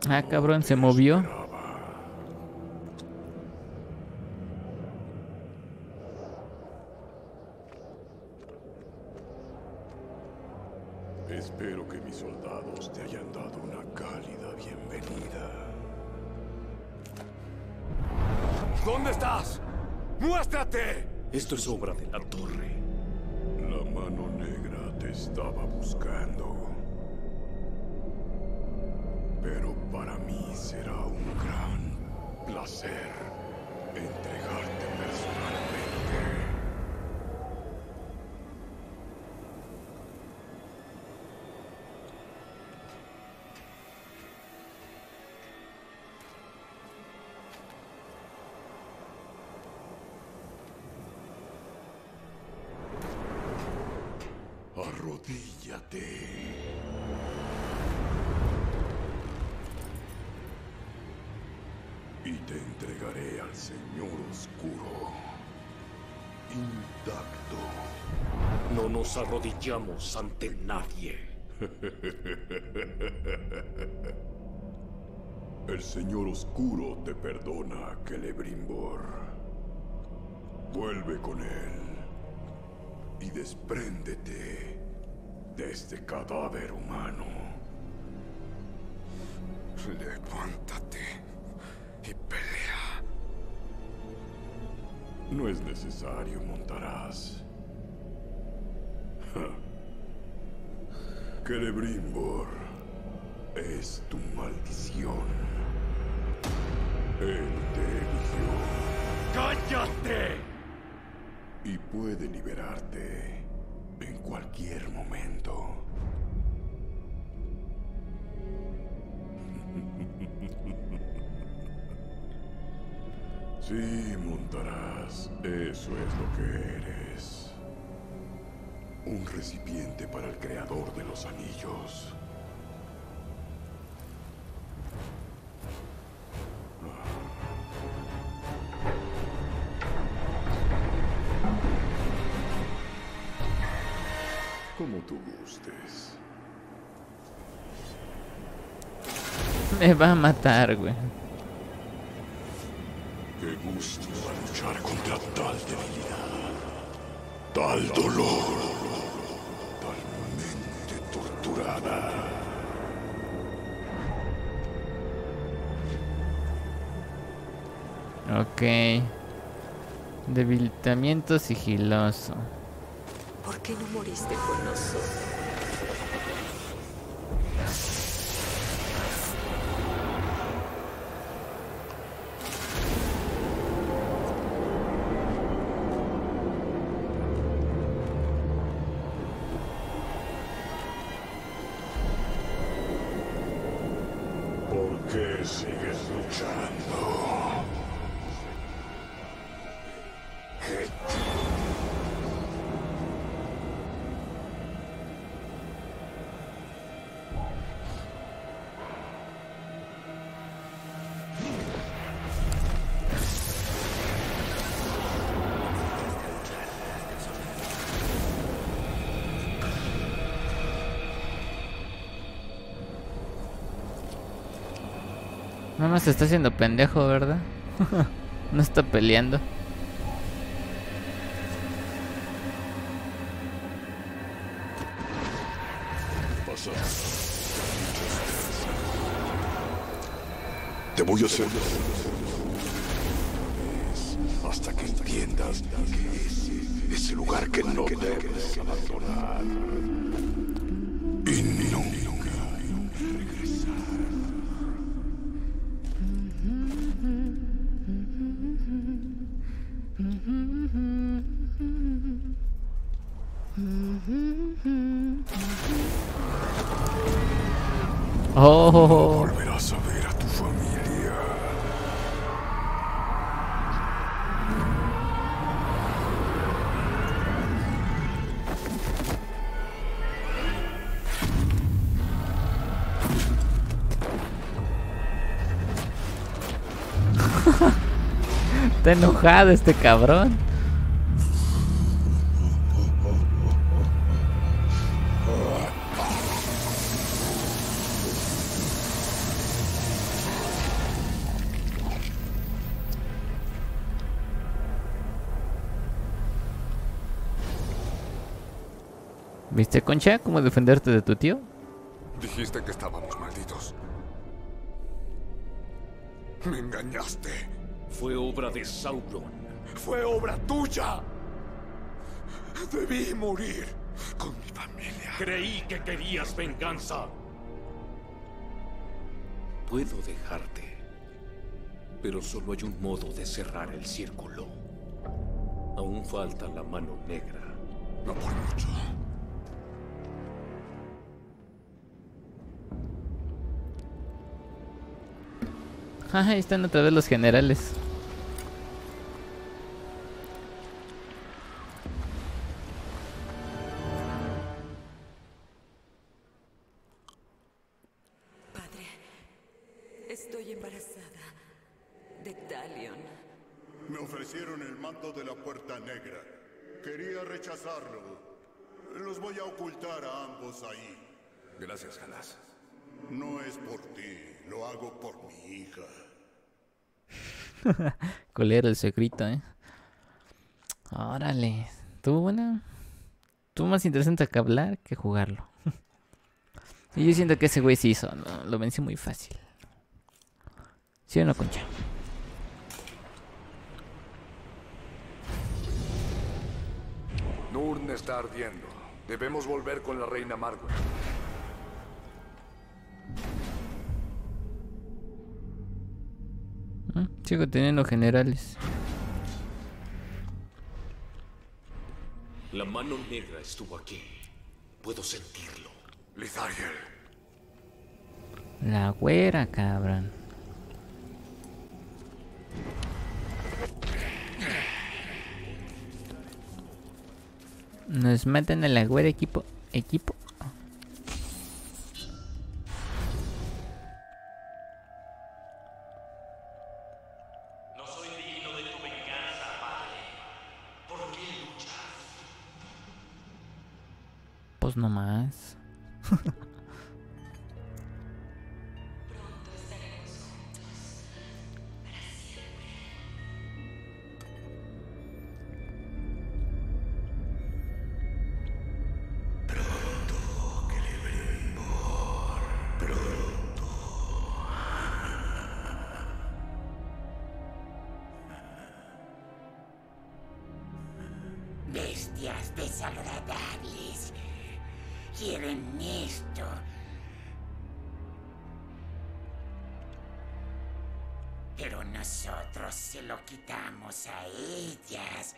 Ah, cabrón, se movió. Espero que mis soldados te hayan dado una cálida bienvenida. ¿Dónde estás? ¡Muéstrate! Esto es obra de la torre. La mano negra te estaba buscando. Pero para mí será un gran placer entregarte personalmente. Arrodíllate. Y te entregaré al Señor Oscuro, intacto. No nos arrodillamos ante nadie. El Señor Oscuro te perdona, Celebrimbor. Vuelve con él y despréndete de este cadáver humano. Levántate y pelea. No es necesario, Montaraz. Celebrimbor es tu maldición. Él te eligió. ¡Cállate! Y puede liberarte en cualquier momento. Sí, Montaraz, eso es lo que eres. Un recipiente para el creador de los anillos. Como tú gustes. Me va a matar, güey. Qué gusto va a luchar contra tal debilidad, tal dolor, tal mente torturada. Ok. Debilitamiento sigiloso. ¿Por qué no moriste con nosotros? ¿Por qué sigues luchando? Nada más se está haciendo pendejo, ¿verdad? No está peleando. Pasa. Te voy a hacer hasta que entiendas que ese es el lugar que no debes abandonar. Y nunca regresar. Oh. Volverás a ver a tu familia. Está enojado este cabrón. ¿Viste, Concha, cómo defenderte de tu tío? Dijiste que estábamos malditos. Me engañaste. Fue obra de Sauron. Fue obra tuya. Debí morir con mi familia. Creí que querías venganza. Puedo dejarte, pero solo hay un modo de cerrar el círculo. Aún falta la mano negra. No por mucho. Ah, ahí están otra vez los generales. Padre, estoy embarazada de Talion. Me ofrecieron el manto de la Puerta Negra. Quería rechazarlo. Los voy a ocultar a ambos ahí. Gracias, Halas. No es por ti, lo hago por mi hija. ¿Cuál era el secreto, eh? Órale. Estuvo buena. Estuvo más interesante que hablar que jugarlo. Y yo siento que ese güey se hizo, ¿no? Lo vencí muy fácil. ¿Sí o no, Concha? Nurn está ardiendo. Debemos volver con la reina Margaret. ¿Mm? Sigo teniendo generales. La mano negra estuvo aquí. Puedo sentirlo. Lithariel. La güera, cabrón. Nos matan a la güera, equipo. Equipo. No soy digno de tu venganza, padre. ¿Por qué luchas? Pues no más. Pronto estaremos juntos. Para siempre. Bestias desagradables. Quieren esto. Pero nosotros se lo quitamos a ellas.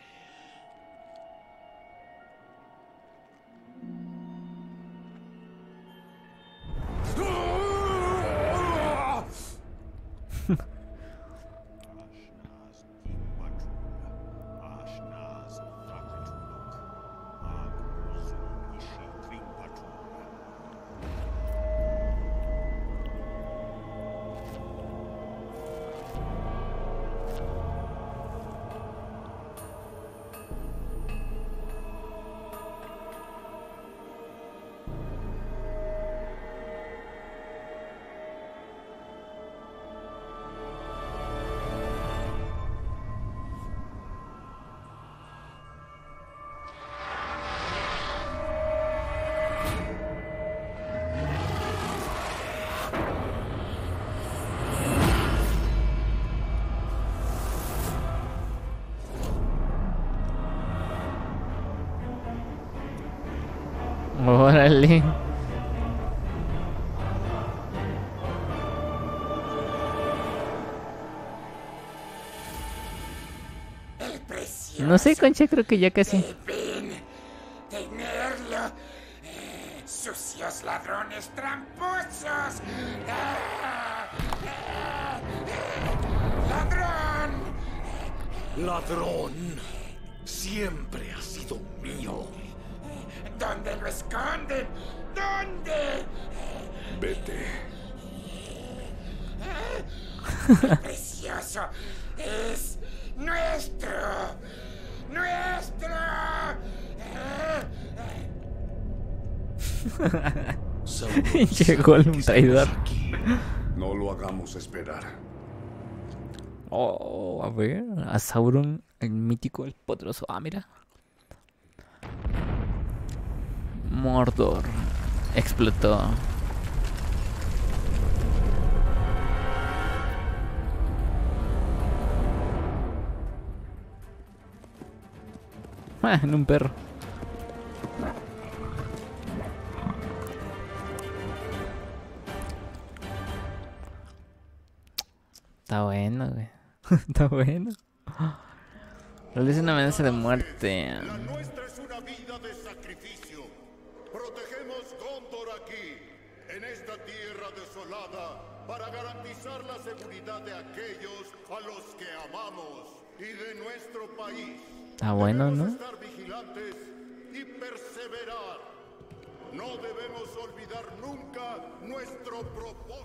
Órale. El precioso. No sé, Concha, creo que ya casi. Deben tenerlo. Eh, sucios ladrones tramposos. ¡Ah! ¡Ah! ¡Ladrón! Ladrón. Siempre ha sido mío. ¿Dónde lo esconden? ¿Dónde? Vete. El precioso es nuestro. ¡Nuestro! Llegó un traidor. No lo hagamos esperar. Oh, a ver. A Sauron, el mítico, el poderoso. Ah, mira. Mordor explotó. Ah, en un perro. Está bueno, güey. Está bueno. Realiza una amenaza de muerte. La nuestra es una vida de sacrificio. Protegemos Gondor aquí, en esta tierra desolada, para garantizar la seguridad de aquellos a los que amamos y de nuestro país. Está bueno, ¿no? Debemos estar vigilantes y perseverar. No debemos olvidar nunca nuestro propósito.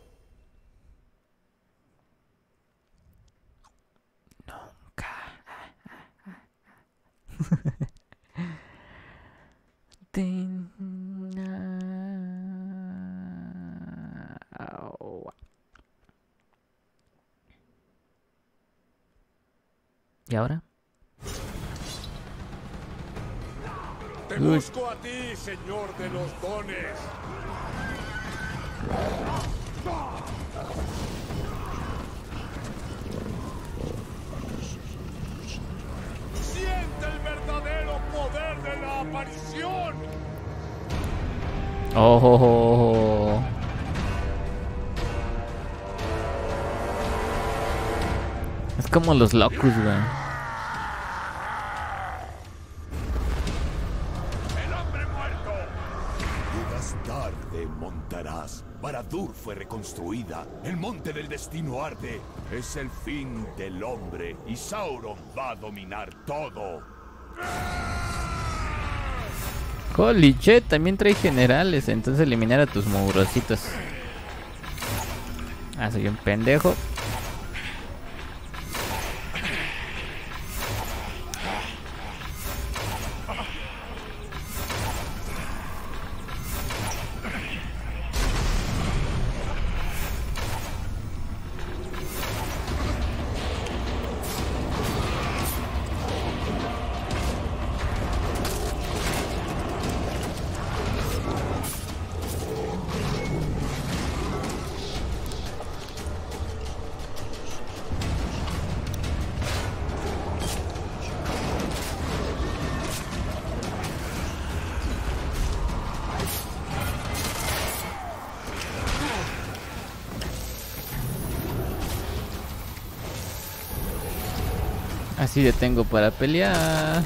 ¿Y ahora? Te busco a ti, señor de los dones. Siente el verdadero poder de la aparición. Oh, oh, oh, oh. Es como los locos, güey. Tarde montarás. Barad-dûr fue reconstruida. El monte del destino arde. Es el fin del hombre y Sauron va a dominar todo. Holy shit, también trae generales. Entonces eliminar a tus mugrositos. Ah, soy un pendejo. Así de tengo para pelear.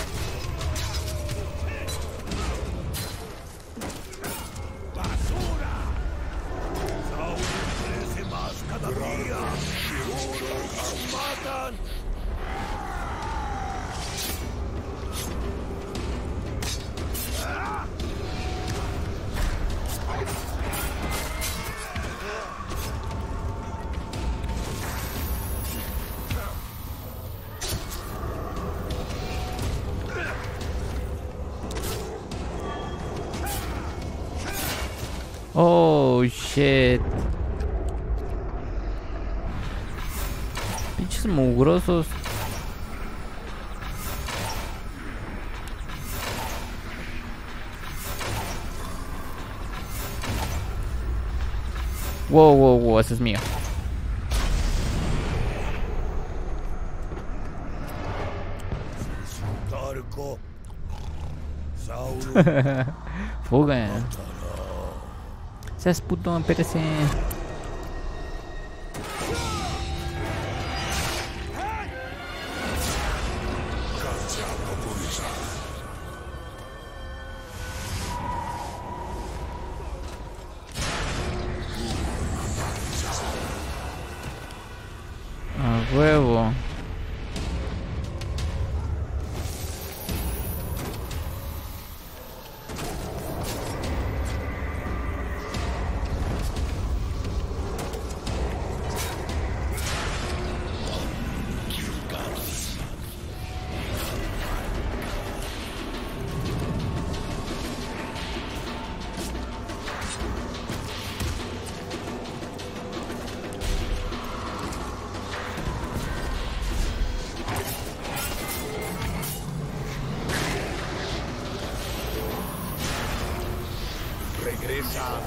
¡Basura! Sauron crece más cada día. ¡Nos matan! Oh shit. Pinches mugrosos. Wow, wow, wow, ese es mío. Tarco. Sauron. Fuga. Seas puto, perece. A huevo.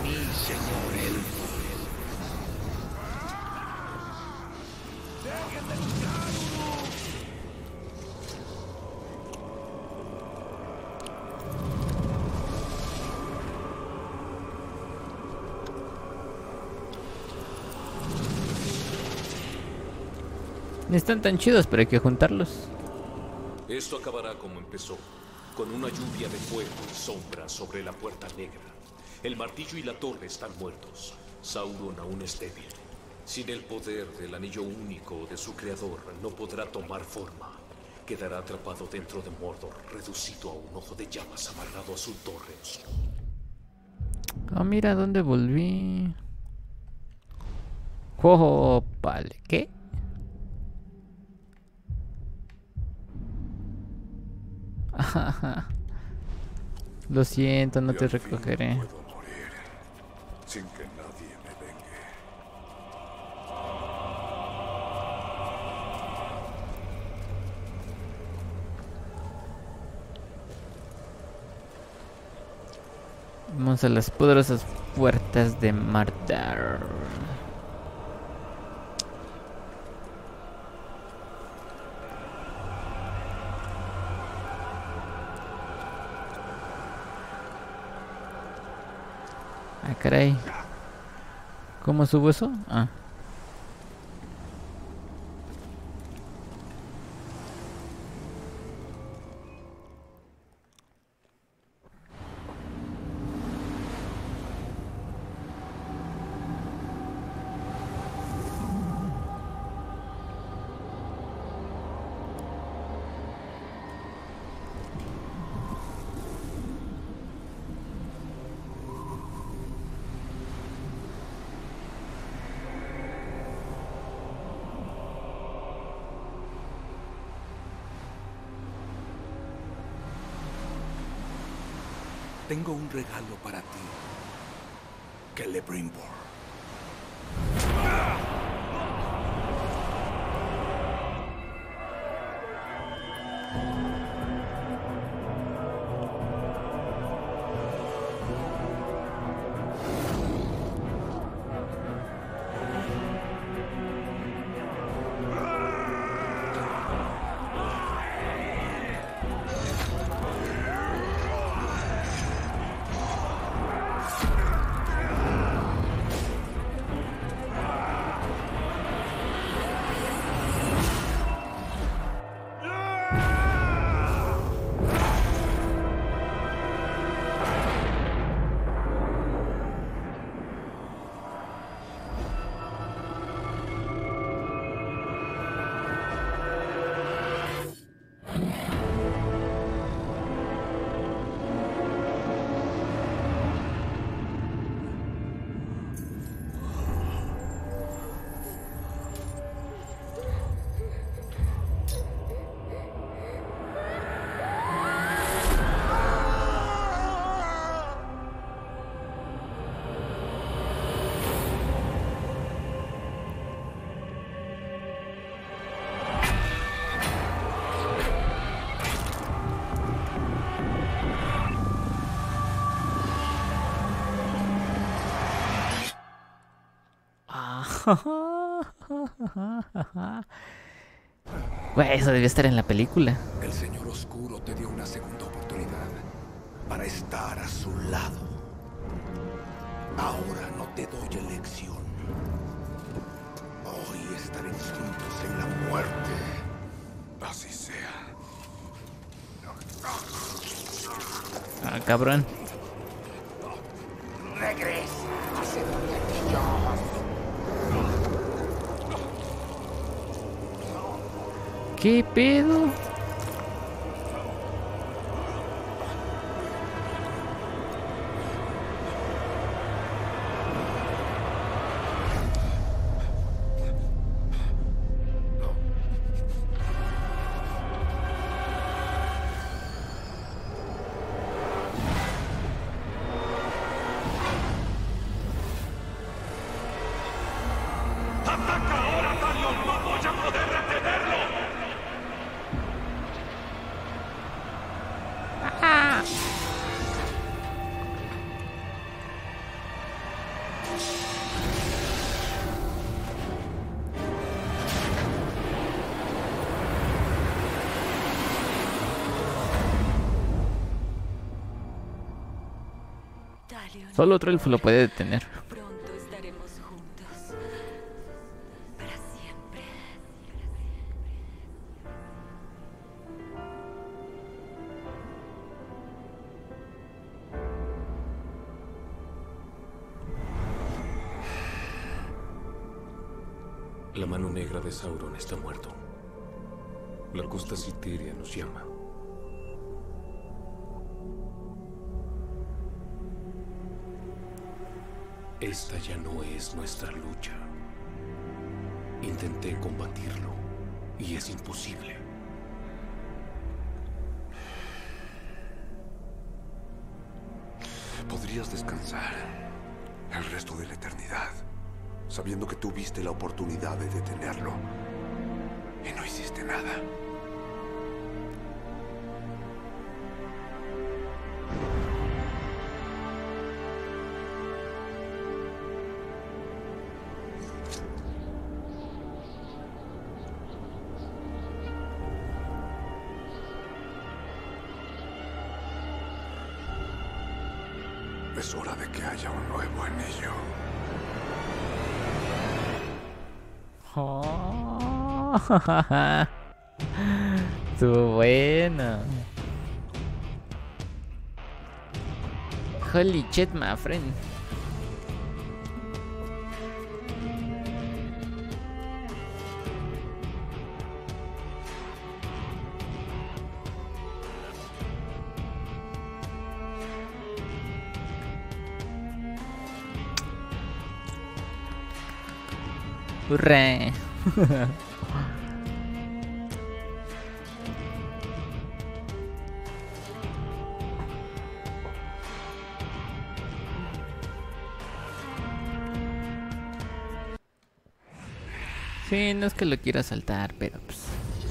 mí, señor elfo. ¡Dejen de luchar, Uruk! No están tan chidos, pero hay que juntarlos. Esto acabará como empezó, con una lluvia de fuego y sombra sobre la puerta negra. El martillo y la torre están muertos. Sauron aún es débil. Sin el poder del anillo único de su creador, no podrá tomar forma. Quedará atrapado dentro de Mordor, reducido a un ojo de llamas amarrado a su torre. Ah, mira dónde volví. Oh, vale, ¿qué? Lo siento, no te recogeré. No puedo morir sin que nadie me vengue. Vamos a las poderosas puertas de Mardar. Ah, caray. ¿Cómo subo eso? Ah. Tengo un regalo para ti, Celebrimbor. Güey, eso debió estar en la película. El Señor Oscuro te dio una segunda oportunidad para estar a su lado. Ahora no te doy elección. Hoy estaremos juntos en la muerte. Así sea. Ah, cabrón. Regresa hacia donde aquellos. ¿Qué pedo? ¡Ataca ahora, Talion! ¡No voy a poder retenerlo! Solo otro elfo lo puede detener. Pronto estaremos juntos. Para siempre. La mano negra de Sauron está muerto. La costa Citeria nos llama. Esta ya no es nuestra lucha. Intenté combatirlo y es imposible. Podrías descansar el resto de la eternidad, sabiendo que tuviste la oportunidad de detenerlo y no hiciste nada. Es hora de que haya un nuevo anillo. Oh, estuvo bueno. Holy shit, my friend. ¡Hurra! Sí, no es que lo quiera saltar, pero pues...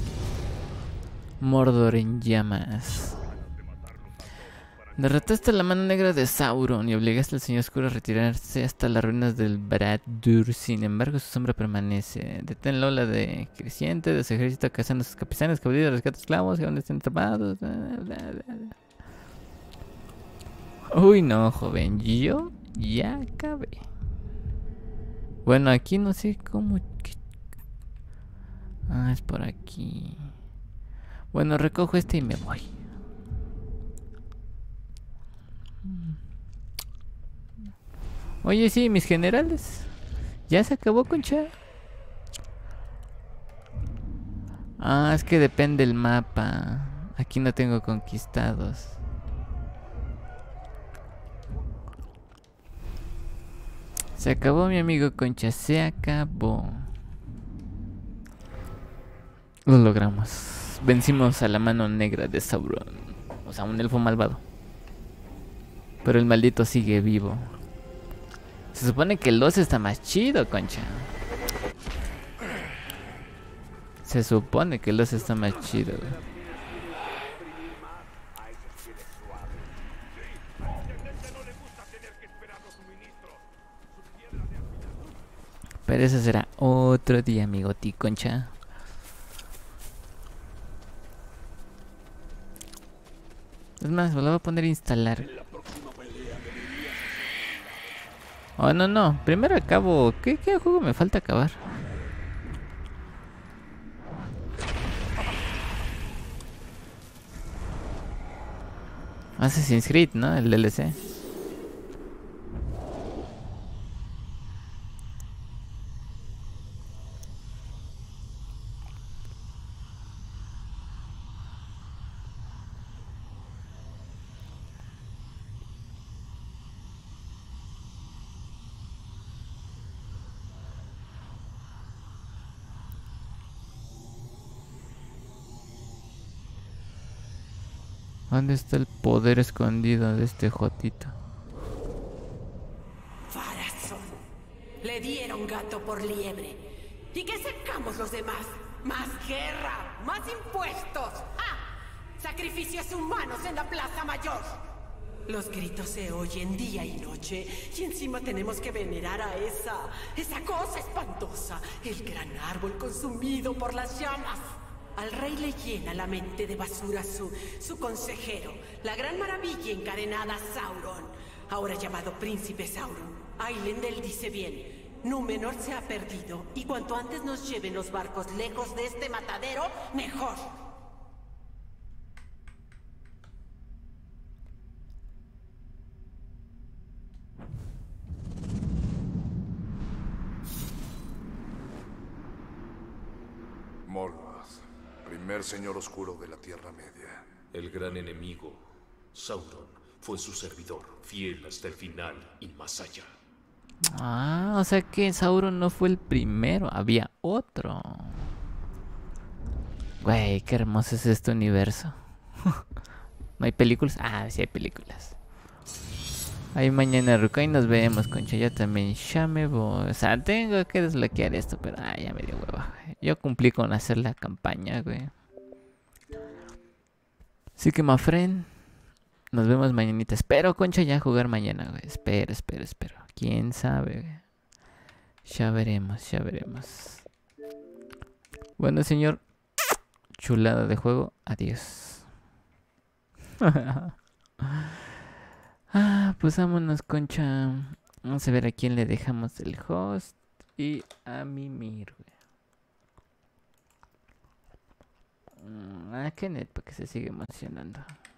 Mordor en llamas. Derrotaste la mano negra de Sauron y obligaste al Señor Oscuro a retirarse hasta las ruinas del Barad-dûr. Sin embargo, su sombra permanece. Detén la ola de creciente de su ejército cazando a sus capitanes, caudillos, rescata esclavos que aún estén atrapados. Bla, bla, bla. Uy, no, joven. Yo ya acabé. Bueno, aquí no sé cómo... Ah, es por aquí. Bueno, recojo este y me voy. Oye, sí, mis generales. ¿Ya se acabó, concha? Ah, es que depende el mapa. Aquí no tengo conquistados. Se acabó, mi amigo concha. Se acabó. Lo logramos. Vencimos a la mano negra de Sauron. O sea, un elfo malvado. Pero el maldito sigue vivo. Se supone que el dos está más chido, concha. Se supone que el dos está más chido, güey. Pero eso será otro día, amigo, ti, concha. Es más, me lo voy a poner a instalar. Oh, no, no. Primero acabo. ¿Qué, qué juego me falta acabar? Assassin's Creed, ¿no? El D L C. ¿Dónde está el poder escondido de este jotito? Pharazôn. Le dieron gato por liebre. ¿Y qué sacamos los demás? ¡Más guerra! ¡Más impuestos! ¡Ah! ¡Sacrificios humanos en la Plaza Mayor! Los gritos se oyen día y noche. Y encima tenemos que venerar a esa... esa cosa espantosa. El gran árbol consumido por las llamas. Al rey le llena la mente de basura su, su consejero, la gran maravilla encadenada Sauron. ahora llamado Príncipe Sauron. Eilendil dice bien. Númenor se ha perdido, y cuanto antes nos lleven los barcos lejos de este matadero, mejor. Morgoth, primer señor oscuro de la Tierra Media. El gran enemigo, Sauron, fue su servidor, fiel hasta el final y más allá. Ah, o sea que Sauron no fue el primero, había otro. Güey, qué hermoso es este universo. ¿No hay películas? Ah, sí hay películas. Ahí mañana, Ruka, y nos vemos, concha. Yo también ya me voy. O sea, tengo que desbloquear esto, pero ah, ya me dio hueva. Yo cumplí con hacer la campaña, güey. Así que, my friend, nos vemos mañanita. Espero, concha, ya jugar mañana, güey. Espero, espero, espero. ¿Quién sabe, güey? Ya veremos, ya veremos. Bueno, señor. Chulada de juego. Adiós. Ah, pues vámonos, concha. Vamos a ver a quién le dejamos el host. Y a Mimir, güey. A Kenneth, para que se siga emocionando.